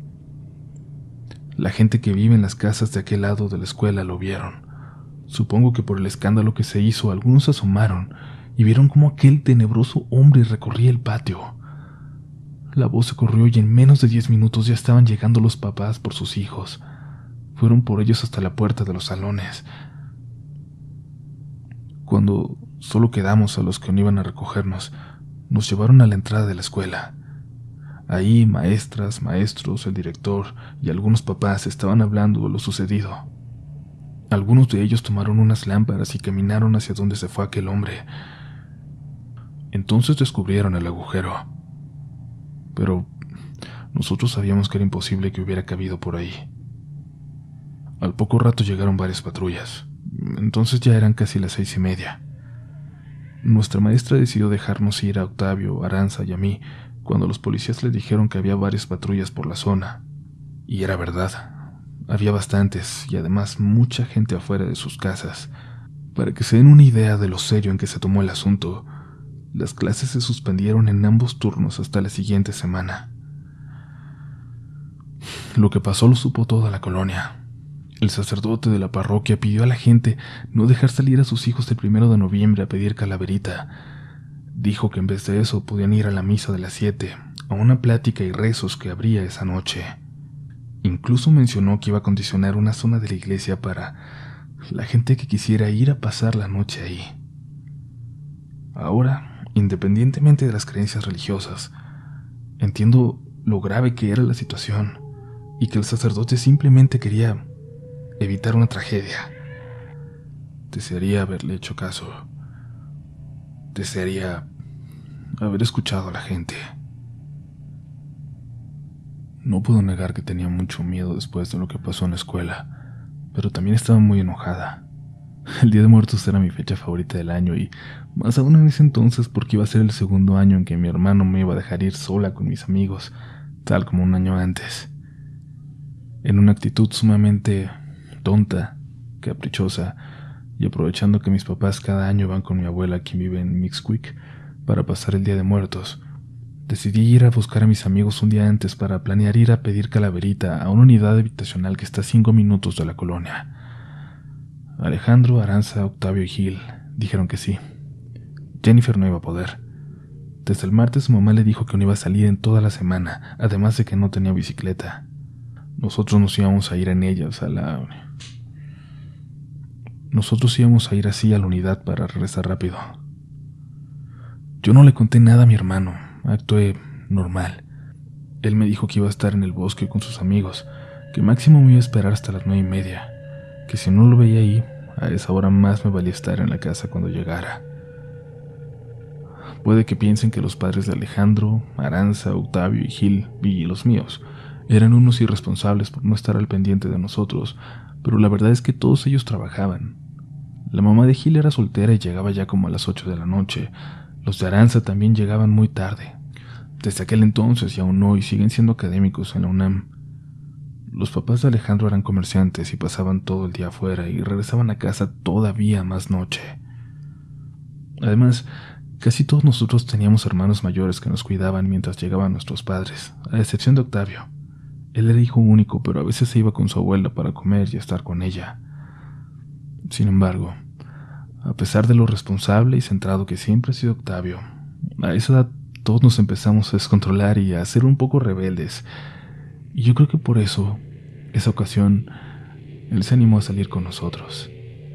La gente que vive en las casas de aquel lado de la escuela lo vieron. Supongo que por el escándalo que se hizo, algunos se asomaron y vieron cómo aquel tenebroso hombre recorría el patio. La voz se corrió y en menos de diez minutos ya estaban llegando los papás por sus hijos. Fueron por ellos hasta la puerta de los salones. Cuando solo quedamos a los que no iban a recogernos, nos llevaron a la entrada de la escuela. Ahí maestras, maestros, el director y algunos papás estaban hablando de lo sucedido. Algunos de ellos tomaron unas lámparas y caminaron hacia donde se fue aquel hombre. Entonces descubrieron el agujero. Pero nosotros sabíamos que era imposible que hubiera cabido por ahí. Al poco rato llegaron varias patrullas. Entonces ya eran casi las seis y media. Nuestra maestra decidió dejarnos ir a Octavio, Aranza y a mí cuando los policías le dijeron que había varias patrullas por la zona. Y era verdad, había bastantes y además mucha gente afuera de sus casas. Para que se den una idea de lo serio en que se tomó el asunto, las clases se suspendieron en ambos turnos hasta la siguiente semana. Lo que pasó lo supo toda la colonia. El sacerdote de la parroquia pidió a la gente no dejar salir a sus hijos el primero de noviembre a pedir calaverita. Dijo que en vez de eso podían ir a la misa de las siete, a una plática y rezos que habría esa noche. Incluso mencionó que iba a acondicionar una zona de la iglesia para la gente que quisiera ir a pasar la noche ahí. Ahora, independientemente de las creencias religiosas, entiendo lo grave que era la situación y que el sacerdote simplemente quería evitar una tragedia. Desearía haberle hecho caso. Desearía haber escuchado a la gente. No puedo negar que tenía mucho miedo después de lo que pasó en la escuela, pero también estaba muy enojada. El Día de Muertos era mi fecha favorita del año y más aún en ese entonces porque iba a ser el segundo año en que mi hermano me iba a dejar ir sola con mis amigos, tal como un año antes. En una actitud sumamente tonta, caprichosa, y aprovechando que mis papás cada año van con mi abuela, quien vive en Mixquick, para pasar el Día de Muertos, decidí ir a buscar a mis amigos un día antes para planear ir a pedir calaverita a una unidad habitacional que está a cinco minutos de la colonia. Alejandro, Aranza, Octavio y Gil dijeron que sí. Jennifer no iba a poder. Desde el martes su mamá le dijo que no iba a salir en toda la semana, además de que no tenía bicicleta. Nosotros nos íbamos a ir en ellas a la... Nosotros íbamos a ir así a la unidad para regresar rápido. Yo no le conté nada a mi hermano, actué normal. Él me dijo que iba a estar en el bosque con sus amigos, que máximo me iba a esperar hasta las nueve y media, que si no lo veía ahí, a esa hora más me valía estar en la casa cuando llegara. Puede que piensen que los padres de Alejandro, Aranza, Octavio y Gil, y los míos, eran unos irresponsables por no estar al pendiente de nosotros, pero la verdad es que todos ellos trabajaban. La mamá de Gil era soltera y llegaba ya como a las ocho de la noche. Los de Aranza también llegaban muy tarde. Desde aquel entonces y aún hoy siguen siendo académicos en la UNAM. Los papás de Alejandro eran comerciantes y pasaban todo el día afuera y regresaban a casa todavía más noche. Además, casi todos nosotros teníamos hermanos mayores que nos cuidaban mientras llegaban nuestros padres, a excepción de Octavio. Él era hijo único, pero a veces se iba con su abuela para comer y estar con ella. Sin embargo, a pesar de lo responsable y centrado que siempre ha sido Octavio, a esa edad todos nos empezamos a descontrolar y a ser un poco rebeldes. Y yo creo que por eso, esa ocasión, él se animó a salir con nosotros.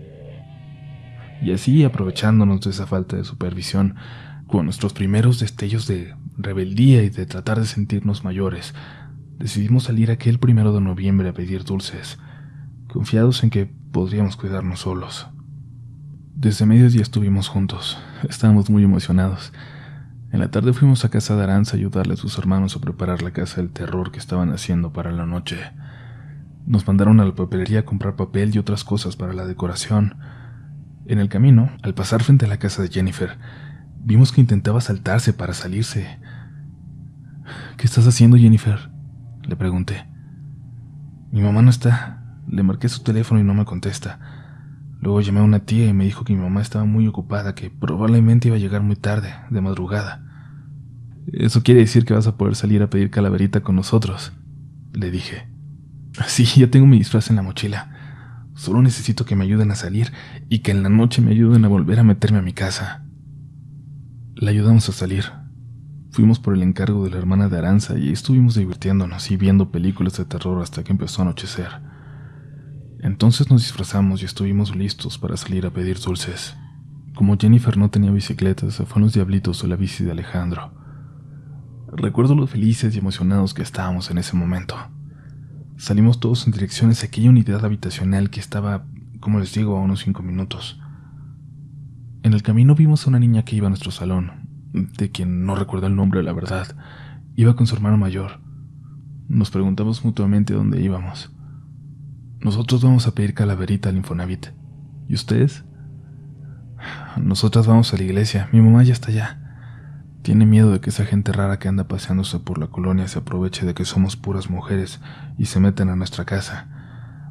Y así, aprovechándonos de esa falta de supervisión, con nuestros primeros destellos de rebeldía y de tratar de sentirnos mayores, decidimos salir aquel primero de noviembre a pedir dulces, confiados en que podríamos cuidarnos solos. Desde mediodía estuvimos juntos, estábamos muy emocionados. En la tarde fuimos a casa de Aranza a ayudarle a sus hermanos a preparar la casa del terror que estaban haciendo para la noche. Nos mandaron a la papelería a comprar papel y otras cosas para la decoración. En el camino, al pasar frente a la casa de Jennifer, vimos que intentaba saltarse para salirse. ¿Qué estás haciendo, Jennifer?, le pregunté. Mi mamá no está. Le marqué su teléfono y no me contesta. Luego llamé a una tía y me dijo que mi mamá estaba muy ocupada, que probablemente iba a llegar muy tarde, de madrugada. Eso quiere decir que vas a poder salir a pedir calaverita con nosotros, le dije. Sí, ya tengo mi disfraz en la mochila. Solo necesito que me ayuden a salir y que en la noche me ayuden a volver a meterme a mi casa. La ayudamos a salir. Fuimos por el encargo de la hermana de Aranza y estuvimos divirtiéndonos y viendo películas de terror hasta que empezó a anochecer. Entonces nos disfrazamos y estuvimos listos para salir a pedir dulces. Como Jennifer no tenía bicicleta, se fue en los diablitos de la bici de Alejandro. Recuerdo lo felices y emocionados que estábamos en ese momento. Salimos todos en dirección hacia aquella unidad habitacional que estaba, como les digo, a unos cinco minutos. En el camino vimos a una niña que iba a nuestro salón, de quien no recuerdo el nombre, la verdad. Iba con su hermano mayor. Nos preguntamos mutuamente dónde íbamos. Nosotros vamos a pedir calaverita al Infonavit. ¿Y ustedes? Nosotras vamos a la iglesia. Mi mamá ya está allá. Tiene miedo de que esa gente rara que anda paseándose por la colonia se aproveche de que somos puras mujeres y se metan a nuestra casa.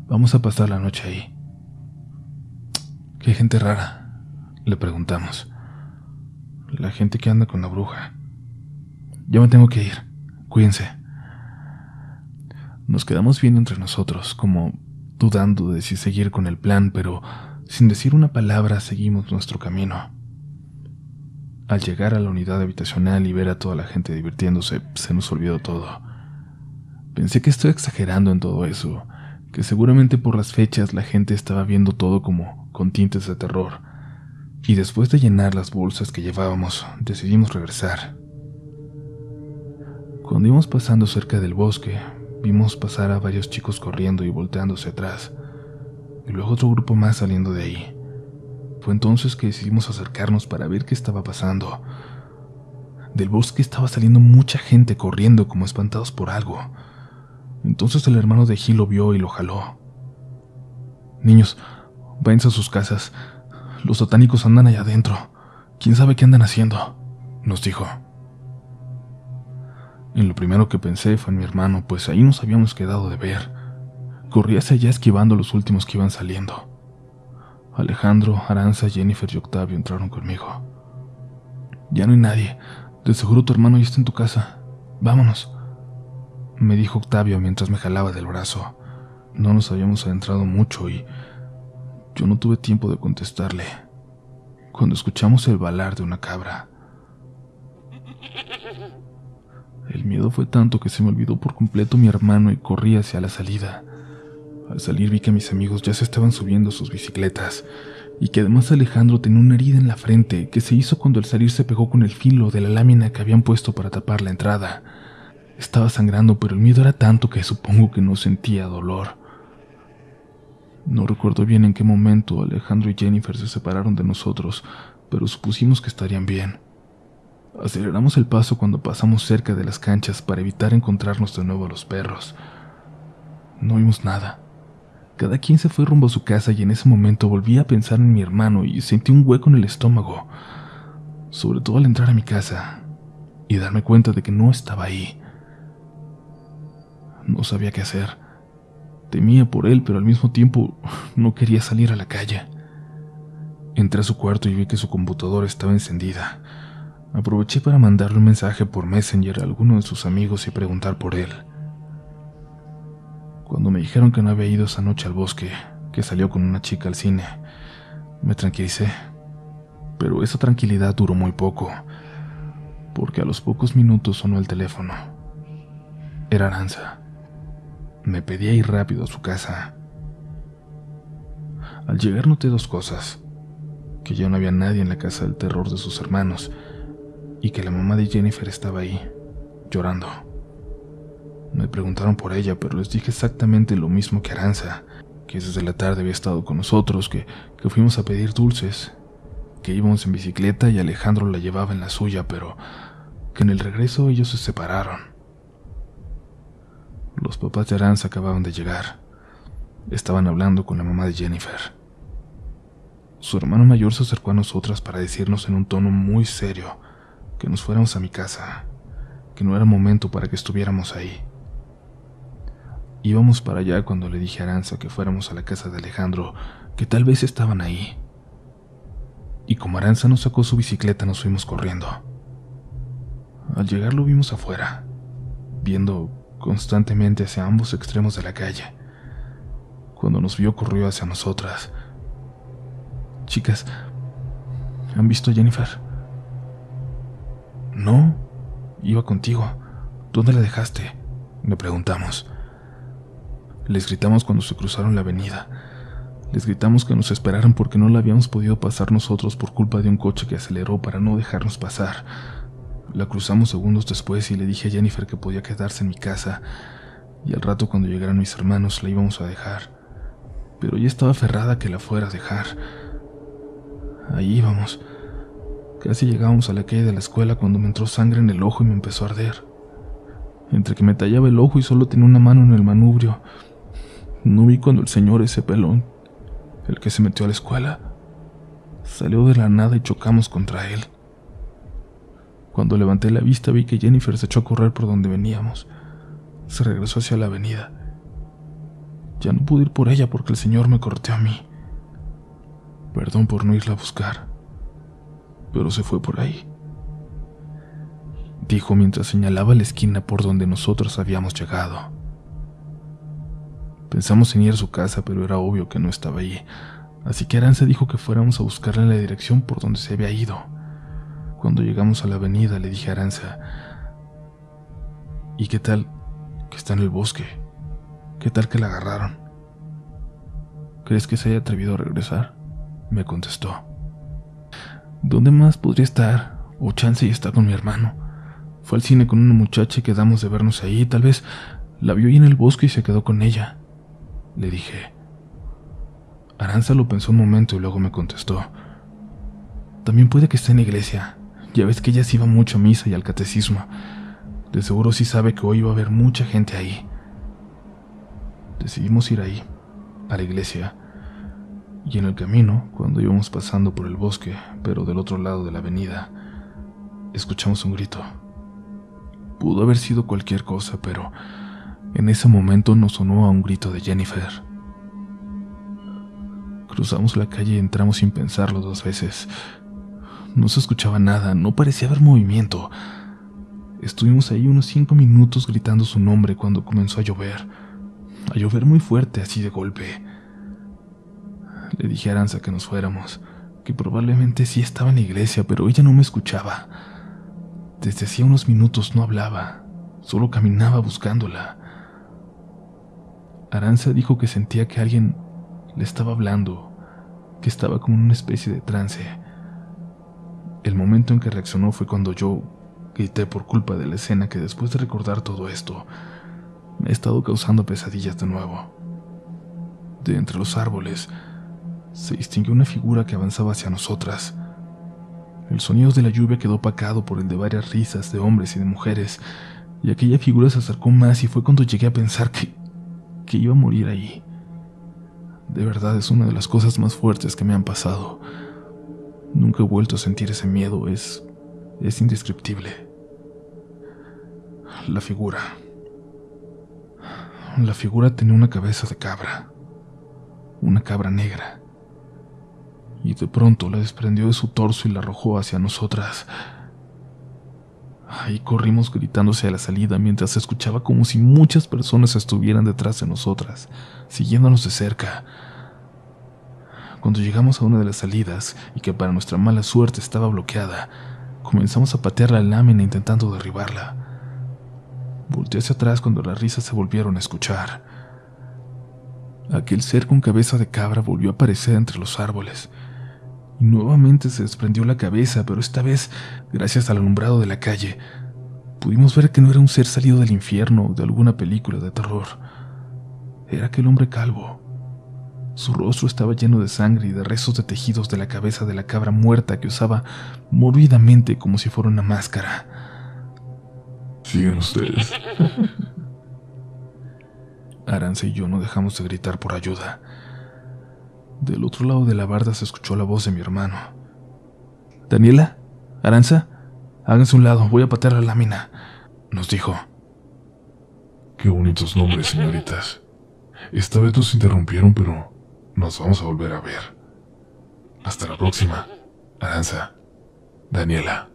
Vamos a pasar la noche ahí. ¿Qué gente rara?, le preguntamos. La gente que anda con la bruja. Ya me tengo que ir. Cuídense. Nos quedamos viendo entre nosotros, como dudando de si seguir con el plan, pero sin decir una palabra seguimos nuestro camino. Al llegar a la unidad habitacional y ver a toda la gente divirtiéndose, se nos olvidó todo. Pensé que estoy exagerando en todo eso, que seguramente por las fechas la gente estaba viendo todo como con tintes de terror, y después de llenar las bolsas que llevábamos, decidimos regresar. Cuando íbamos pasando cerca del bosque, vimos pasar a varios chicos corriendo y volteándose atrás, y luego otro grupo más saliendo de ahí. Fue entonces que decidimos acercarnos para ver qué estaba pasando. Del bosque estaba saliendo mucha gente corriendo como espantados por algo. Entonces el hermano de Gil lo vio y lo jaló. «Niños, váyanse a sus casas. Los satánicos andan allá adentro. ¿Quién sabe qué andan haciendo?», nos dijo. Y lo primero que pensé fue en mi hermano, pues ahí nos habíamos quedado de ver. Corrí hacia allá esquivando a los últimos que iban saliendo. Alejandro, Aranza, Jennifer y Octavio entraron conmigo. «Ya no hay nadie. De seguro tu hermano ya está en tu casa. Vámonos», me dijo Octavio mientras me jalaba del brazo. No nos habíamos adentrado mucho y yo no tuve tiempo de contestarle cuando escuchamos el balar de una cabra. El miedo fue tanto que se me olvidó por completo mi hermano y corrí hacia la salida. Al salir vi que mis amigos ya se estaban subiendo a sus bicicletas y que además Alejandro tenía una herida en la frente que se hizo cuando al salir se pegó con el filo de la lámina que habían puesto para tapar la entrada. Estaba sangrando, pero el miedo era tanto que supongo que no sentía dolor. No recuerdo bien en qué momento Alejandro y Jennifer se separaron de nosotros, pero supusimos que estarían bien. Aceleramos el paso cuando pasamos cerca de las canchas para evitar encontrarnos de nuevo a los perros. No vimos nada. Cada quien se fue rumbo a su casa y en ese momento volví a pensar en mi hermano y sentí un hueco en el estómago, sobre todo al entrar a mi casa y darme cuenta de que no estaba ahí. No sabía qué hacer. Temía por él, pero al mismo tiempo no quería salir a la calle. Entré a su cuarto y vi que su computadora estaba encendida. Aproveché para mandarle un mensaje por Messenger a alguno de sus amigos y preguntar por él. Cuando me dijeron que no había ido esa noche al bosque, que salió con una chica al cine, me tranquilicé. Pero esa tranquilidad duró muy poco, porque a los pocos minutos sonó el teléfono. Era Aranza. Me pedía ir rápido a su casa. Al llegar noté dos cosas: que ya no había nadie en la casa del terror de sus hermanos y que la mamá de Jennifer estaba ahí, llorando. Me preguntaron por ella, pero les dije exactamente lo mismo que Aranza, que desde la tarde había estado con nosotros, que, que fuimos a pedir dulces, que íbamos en bicicleta y Alejandro la llevaba en la suya, pero que en el regreso ellos se separaron. Los papás de Aranza acababan de llegar. Estaban hablando con la mamá de Jennifer. Su hermano mayor se acercó a nosotras para decirnos en un tono muy serio que nos fuéramos a mi casa, que no era momento para que estuviéramos ahí. Íbamos para allá cuando le dije a Aranza que fuéramos a la casa de Alejandro, que tal vez estaban ahí. Y como Aranza nos sacó su bicicleta, nos fuimos corriendo. Al llegar lo vimos afuera, viendo constantemente hacia ambos extremos de la calle. Cuando nos vio, corrió hacia nosotras. «Chicas, ¿han visto a Jennifer?» «No, iba contigo. ¿Dónde la dejaste?», le preguntamos. Les gritamos cuando se cruzaron la avenida. Les gritamos que nos esperaran porque no la habíamos podido pasar nosotros por culpa de un coche que aceleró para no dejarnos pasar. La cruzamos segundos después y le dije a Jennifer que podía quedarse en mi casa, y al rato cuando llegaran mis hermanos la íbamos a dejar, pero ella estaba aferrada a que la fuera a dejar. Ahí íbamos. Casi llegábamos a la calle de la escuela cuando me entró sangre en el ojo y me empezó a arder. Entre que me tallaba el ojo y solo tenía una mano en el manubrio, no vi cuando el señor ese pelón, el que se metió a la escuela, salió de la nada y chocamos contra él. Cuando levanté la vista vi que Jennifer se echó a correr por donde veníamos. Se regresó hacia la avenida. Ya no pude ir por ella porque el señor me correteó a mí. Perdón por no irla a buscar, pero se fue por ahí, dijo mientras señalaba la esquina por donde nosotros habíamos llegado. Pensamos en ir a su casa, pero era obvio que no estaba allí, así que Arantxa dijo que fuéramos a buscarla en la dirección por donde se había ido. Cuando llegamos a la avenida le dije a Arantxa: ¿y qué tal que está en el bosque? ¿Qué tal que la agarraron? ¿Crees que se haya atrevido a regresar?, me contestó. ¿Dónde más podría estar? O chance y está con mi hermano. Fue al cine con una muchacha y quedamos de vernos ahí. Tal vez la vio ahí en el bosque y se quedó con ella, le dije. Arantxa lo pensó un momento y luego me contestó: también puede que esté en la iglesia. Ya ves que ella sí iba mucho a misa y al catecismo. De seguro sí sabe que hoy iba a haber mucha gente ahí. Decidimos ir ahí, a la iglesia. Y en el camino, cuando íbamos pasando por el bosque, pero del otro lado de la avenida, escuchamos un grito. Pudo haber sido cualquier cosa, pero en ese momento nos sonó a un grito de Jennifer. Cruzamos la calle y entramos sin pensarlo dos veces. No se escuchaba nada, no parecía haber movimiento. Estuvimos ahí unos cinco minutos gritando su nombre cuando comenzó a llover. A llover muy fuerte, así de golpe. Le dije a Arantxa que nos fuéramos, que probablemente sí estaba en la iglesia, pero ella no me escuchaba. Desde hacía unos minutos no hablaba, solo caminaba buscándola. Arantxa dijo que sentía que alguien le estaba hablando, que estaba como en una especie de trance. El momento en que reaccionó fue cuando yo grité por culpa de la escena que, después de recordar todo esto, me ha estado causando pesadillas de nuevo. De entre los árboles se distinguió una figura que avanzaba hacia nosotras. El sonido de la lluvia quedó opacado por el de varias risas de hombres y de mujeres, y aquella figura se acercó más y fue cuando llegué a pensar que, que iba a morir ahí. De verdad es una de las cosas más fuertes que me han pasado. Nunca he vuelto a sentir ese miedo, es, es indescriptible. La figura. La figura tenía una cabeza de cabra, una cabra negra, y de pronto la desprendió de su torso y la arrojó hacia nosotras. Ahí corrimos gritando hacia la salida mientras se escuchaba como si muchas personas estuvieran detrás de nosotras, siguiéndonos de cerca. Cuando llegamos a una de las salidas, y que para nuestra mala suerte estaba bloqueada, comenzamos a patear la lámina intentando derribarla. Volteé hacia atrás cuando las risas se volvieron a escuchar. Aquel ser con cabeza de cabra volvió a aparecer entre los árboles, y nuevamente se desprendió la cabeza, pero esta vez, gracias al alumbrado de la calle, pudimos ver que no era un ser salido del infierno o de alguna película de terror. Era aquel hombre calvo. Su rostro estaba lleno de sangre y de restos de tejidos de la cabeza de la cabra muerta que usaba mórbidamente como si fuera una máscara. Siguen ustedes. Arantxa y yo no dejamos de gritar por ayuda. Del otro lado de la barda se escuchó la voz de mi hermano. «Daniela, Arantxa, háganse a un lado, voy a patear la lámina», nos dijo. Qué bonitos nombres, señoritas. Esta vez nos interrumpieron, pero nos vamos a volver a ver. Hasta la próxima, Arantxa, Daniela,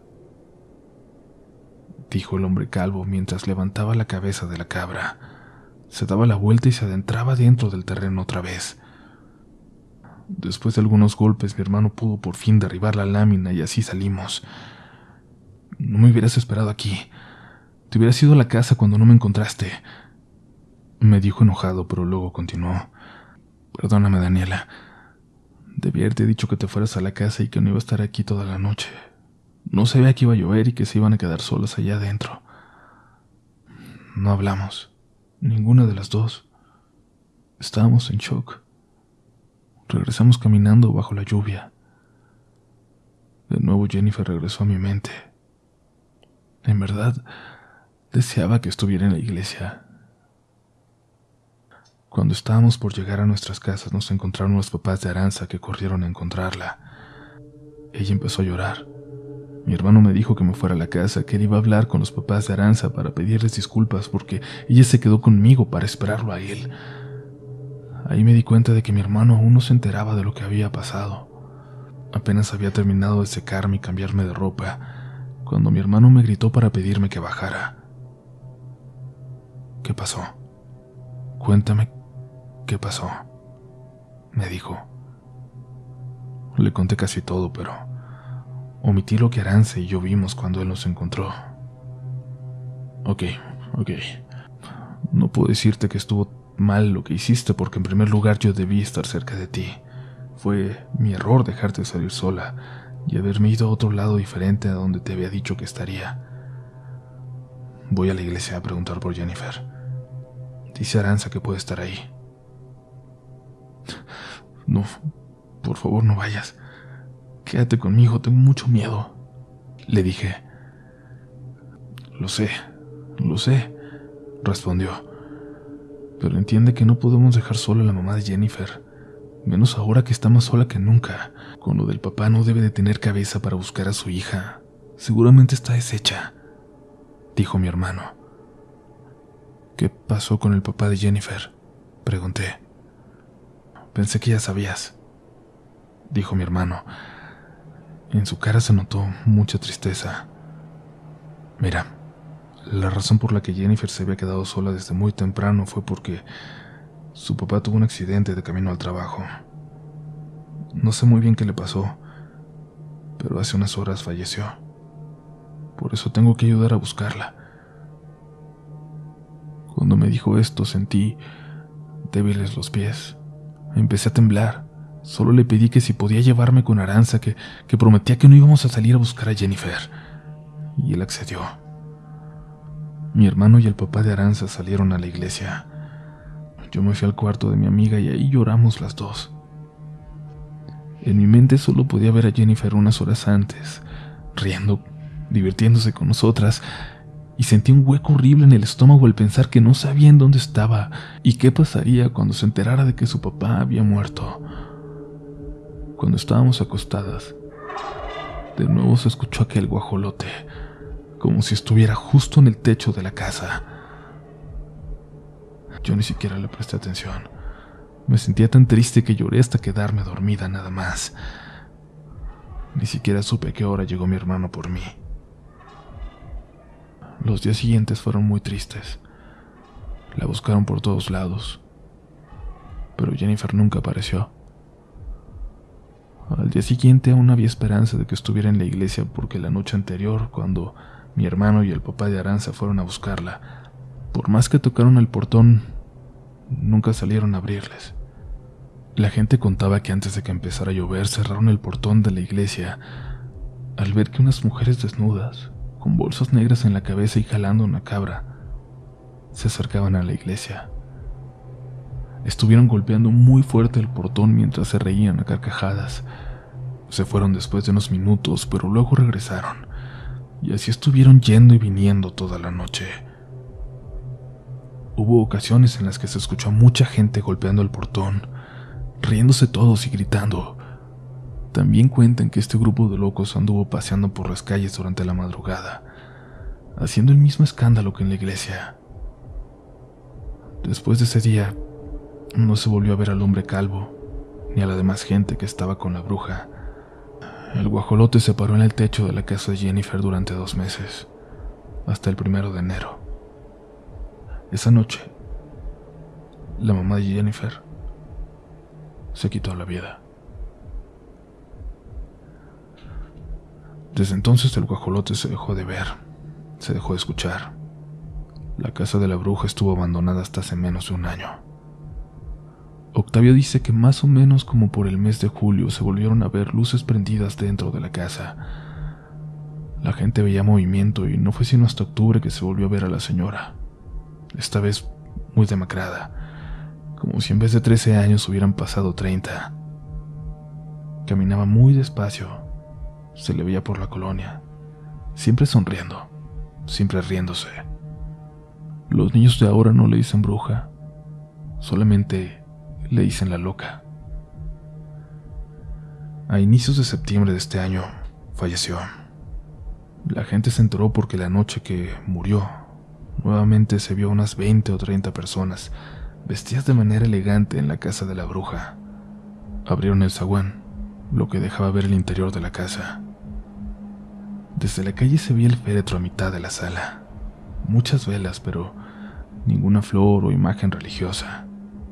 dijo el hombre calvo mientras levantaba la cabeza de la cabra. Se daba la vuelta y se adentraba dentro del terreno otra vez. Después de algunos golpes, mi hermano pudo por fin derribar la lámina y así salimos. «No me hubieras esperado aquí. Te hubieras ido a la casa cuando no me encontraste», me dijo enojado, pero luego continuó. «Perdóname, Daniela. Debí haberte dicho que te fueras a la casa y que no iba a estar aquí toda la noche. No sabía que iba a llover y que se iban a quedar solas allá adentro». No hablamos, ninguna de las dos. Estábamos en shock. Regresamos caminando bajo la lluvia. De nuevo Jennifer regresó a mi mente. En verdad, deseaba que estuviera en la iglesia. Cuando estábamos por llegar a nuestras casas, nos encontraron los papás de Arantxa, que corrieron a encontrarla. Ella empezó a llorar. Mi hermano me dijo que me fuera a la casa, que él iba a hablar con los papás de Arantxa para pedirles disculpas porque ella se quedó conmigo para esperarlo a él. Ahí me di cuenta de que mi hermano aún no se enteraba de lo que había pasado. Apenas había terminado de secarme y cambiarme de ropa, cuando mi hermano me gritó para pedirme que bajara. ¿Qué pasó? Cuéntame qué pasó, me dijo. Le conté casi todo, pero omití lo que Arantxa y yo vimos cuando él nos encontró. Ok, ok. No puedo decirte que estuvo mal lo que hiciste porque en primer lugar yo debí estar cerca de ti. Fue mi error dejarte salir sola y haberme ido a otro lado diferente a donde te había dicho que estaría. Voy a la iglesia a preguntar por Jennifer. Dice Arantxa que puede estar ahí. No, por favor no vayas. Quédate conmigo, tengo mucho miedo, le dije. Lo sé, lo sé, respondió. Pero entiende que no podemos dejar sola a la mamá de Jennifer, menos ahora que está más sola que nunca. Con lo del papá no debe de tener cabeza para buscar a su hija. Seguramente está deshecha, dijo mi hermano. ¿Qué pasó con el papá de Jennifer?, pregunté. Pensé que ya sabías, dijo mi hermano. En su cara se notó mucha tristeza. Mira, la razón por la que Jennifer se había quedado sola desde muy temprano fue porque su papá tuvo un accidente de camino al trabajo. No sé muy bien qué le pasó, pero hace unas horas falleció. Por eso tengo que ayudar a buscarla. Cuando me dijo esto sentí débiles los pies. Empecé a temblar. Solo le pedí que si podía llevarme con Arantxa, que, que prometía que no íbamos a salir a buscar a Jennifer. Y él accedió. Mi hermano y el papá de Arantxa salieron a la iglesia. Yo me fui al cuarto de mi amiga y ahí lloramos las dos. En mi mente solo podía ver a Jennifer unas horas antes, riendo, divirtiéndose con nosotras, y sentí un hueco horrible en el estómago al pensar que no sabía en dónde estaba y qué pasaría cuando se enterara de que su papá había muerto. Cuando estábamos acostadas, de nuevo se escuchó aquel guajolote, como si estuviera justo en el techo de la casa. Yo ni siquiera le presté atención. Me sentía tan triste que lloré hasta quedarme dormida nada más. Ni siquiera supe a qué hora llegó mi hermano por mí. Los días siguientes fueron muy tristes. La buscaron por todos lados, pero Jennifer nunca apareció. Al día siguiente aún había esperanza de que estuviera en la iglesia porque la noche anterior, cuando mi hermano y el papá de Arantxa fueron a buscarla, por más que tocaron el portón, nunca salieron a abrirles. La gente contaba que antes de que empezara a llover cerraron el portón de la iglesia al ver que unas mujeres desnudas, con bolsas negras en la cabeza y jalando una cabra, se acercaban a la iglesia. Estuvieron golpeando muy fuerte el portón mientras se reían a carcajadas. Se fueron después de unos minutos, pero luego regresaron, y así estuvieron yendo y viniendo toda la noche. Hubo ocasiones en las que se escuchó a mucha gente golpeando el portón, riéndose todos y gritando. También cuentan que este grupo de locos anduvo paseando por las calles durante la madrugada, haciendo el mismo escándalo que en la iglesia. Después de ese día, no se volvió a ver al hombre calvo, ni a la demás gente que estaba con la bruja. El guajolote se paró en el techo de la casa de Jennifer durante dos meses, hasta el primero de enero. Esa noche, la mamá de Jennifer se quitó la vida. Desde entonces el guajolote se dejó de ver, se dejó de escuchar. La casa de la bruja estuvo abandonada hasta hace menos de un año. Octavio dice que más o menos como por el mes de julio se volvieron a ver luces prendidas dentro de la casa. La gente veía movimiento y no fue sino hasta octubre que se volvió a ver a la señora, esta vez muy demacrada, como si en vez de trece años hubieran pasado treinta. Caminaba muy despacio. Se le veía por la colonia, siempre sonriendo, siempre riéndose. Los niños de ahora no le dicen bruja, solamente le dicen la loca. A inicios de septiembre de este año, falleció. La gente se enteró porque la noche que murió, nuevamente se vio unas veinte o treinta personas vestidas de manera elegante en la casa de la bruja. Abrieron el zaguán, lo que dejaba ver el interior de la casa. Desde la calle se veía el féretro a mitad de la sala. Muchas velas, pero ninguna flor o imagen religiosa.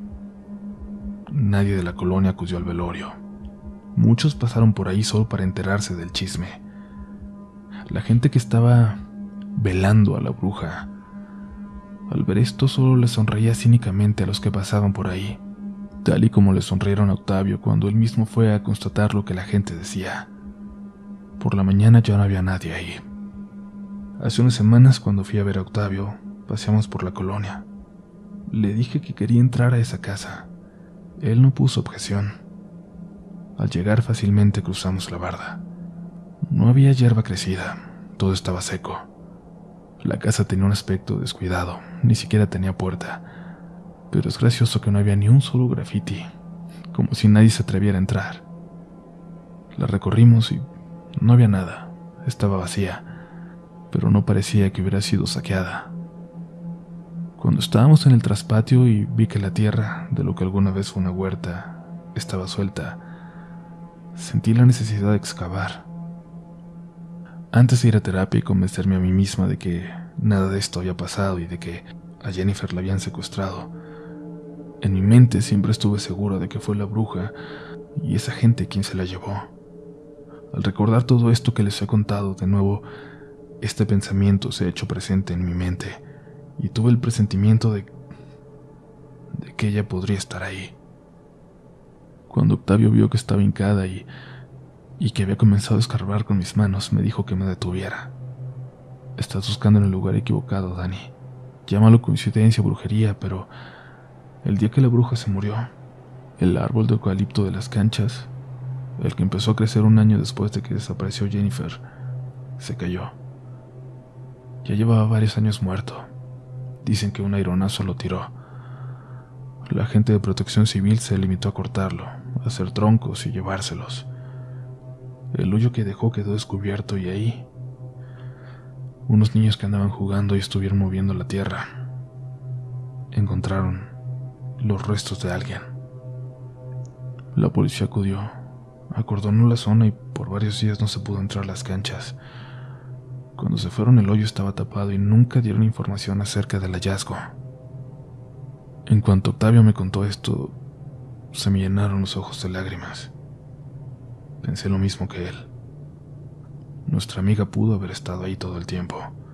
Nadie de la colonia acudió al velorio. Muchos pasaron por ahí solo para enterarse del chisme. La gente que estaba velando a la bruja, al ver esto solo le sonreía cínicamente a los que pasaban por ahí, tal y como le sonrieron a Octavio cuando él mismo fue a constatar lo que la gente decía. Por la mañana ya no había nadie ahí. Hace unas semanas, cuando fui a ver a Octavio, paseamos por la colonia. Le dije que quería entrar a esa casa. Él no puso objeción. Al llegar fácilmente cruzamos la barda. No había hierba crecida, todo estaba seco. La casa tenía un aspecto descuidado, ni siquiera tenía puerta, pero es gracioso que no había ni un solo grafiti, como si nadie se atreviera a entrar. La recorrimos y no había nada, estaba vacía, pero no parecía que hubiera sido saqueada. Cuando estábamos en el traspatio y vi que la tierra, de lo que alguna vez fue una huerta, estaba suelta, sentí la necesidad de excavar. Antes de ir a terapia y convencerme a mí misma de que nada de esto había pasado y de que a Jennifer la habían secuestrado, en mi mente siempre estuve seguro de que fue la bruja y esa gente quien se la llevó. Al recordar todo esto que les he contado, de nuevo, este pensamiento se ha hecho presente en mi mente y tuve el presentimiento de, de que ella podría estar ahí. Cuando Octavio vio que estaba hincada y, y que había comenzado a escarbar con mis manos, me dijo que me detuviera. Estás buscando en el lugar equivocado, Dani. Llámalo coincidencia o brujería, pero el día que la bruja se murió, el árbol de eucalipto de las canchas, el que empezó a crecer un año después de que desapareció Jennifer, se cayó. Ya llevaba varios años muerto. Dicen que un aironazo lo tiró. La gente de Protección Civil se limitó a cortarlo, a hacer troncos y llevárselos. El hoyo que dejó quedó descubierto y ahí, unos niños que andaban jugando y estuvieron moviendo la tierra, encontraron los restos de alguien. La policía acudió, acordonó la zona y por varios días no se pudo entrar a las canchas. Cuando se fueron, el hoyo estaba tapado y nunca dieron información acerca del hallazgo. En cuanto Octavio me contó esto, se me llenaron los ojos de lágrimas. Pensé lo mismo que él. Nuestra amiga pudo haber estado ahí todo el tiempo.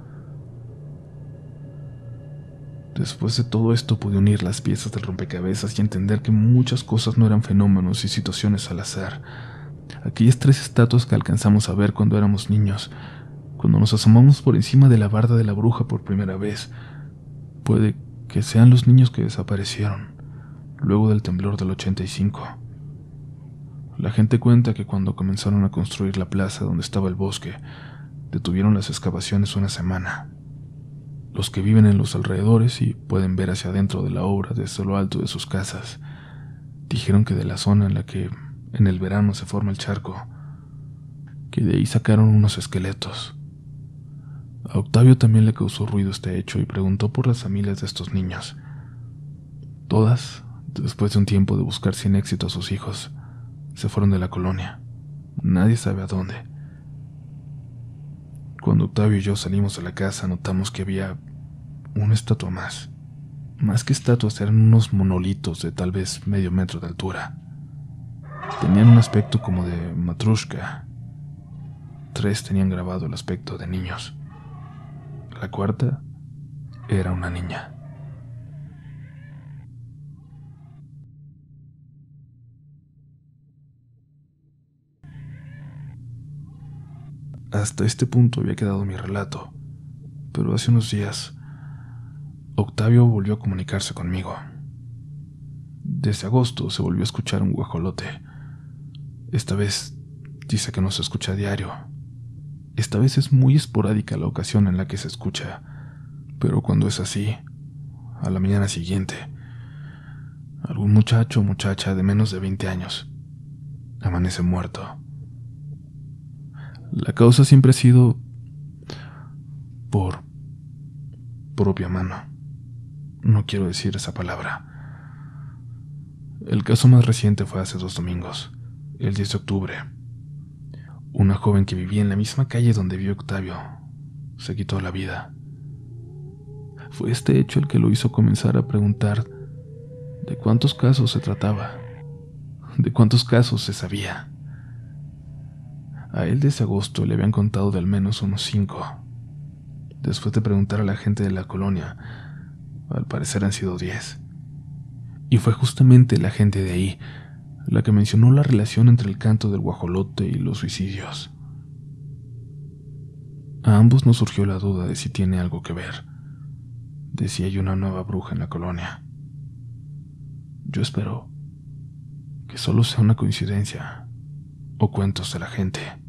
Después de todo esto pude unir las piezas del rompecabezas y entender que muchas cosas no eran fenómenos y situaciones al azar. Aquellas tres estatuas que alcanzamos a ver cuando éramos niños, cuando nos asomamos por encima de la barda de la bruja por primera vez, puede que sean los niños que desaparecieron luego del temblor del ochenta y cinco. La gente cuenta que cuando comenzaron a construir la plaza donde estaba el bosque, detuvieron las excavaciones una semana. Los que viven en los alrededores y pueden ver hacia adentro de la obra desde lo alto de sus casas, dijeron que de la zona en la que en el verano se forma el charco, que de ahí sacaron unos esqueletos. A Octavio también le causó ruido este hecho y preguntó por las familias de estos niños. Todas, después de un tiempo de buscar sin éxito a sus hijos, se fueron de la colonia. Nadie sabe a dónde. Cuando Octavio y yo salimos de la casa, notamos que había una estatua más. Más que estatuas, eran unos monolitos de tal vez medio metro de altura. Tenían un aspecto como de matrushka. Tres tenían grabado el aspecto de niños. La cuarta era una niña. Hasta este punto había quedado mi relato, pero hace unos días Octavio volvió a comunicarse conmigo. Desde agosto se volvió a escuchar un guajolote. Esta vez dice que no se escucha a diario. Esta vez es muy esporádica la ocasión en la que se escucha, pero cuando es así, a la mañana siguiente, algún muchacho o muchacha de menos de veinte años amanece muerto. La causa siempre ha sido por propia mano. No quiero decir esa palabra. El caso más reciente fue hace dos domingos, el diez de octubre. Una joven que vivía en la misma calle donde vivió Octavio se quitó la vida. Fue este hecho el que lo hizo comenzar a preguntar de cuántos casos se trataba, de cuántos casos se sabía. A él desde agosto le habían contado de al menos unos cinco. Después de preguntar a la gente de la colonia, al parecer han sido diez. Y fue justamente la gente de ahí la que mencionó la relación entre el canto del guajolote y los suicidios. A ambos nos surgió la duda de si tiene algo que ver, de si hay una nueva bruja en la colonia. Yo espero que solo sea una coincidencia o cuentos de la gente.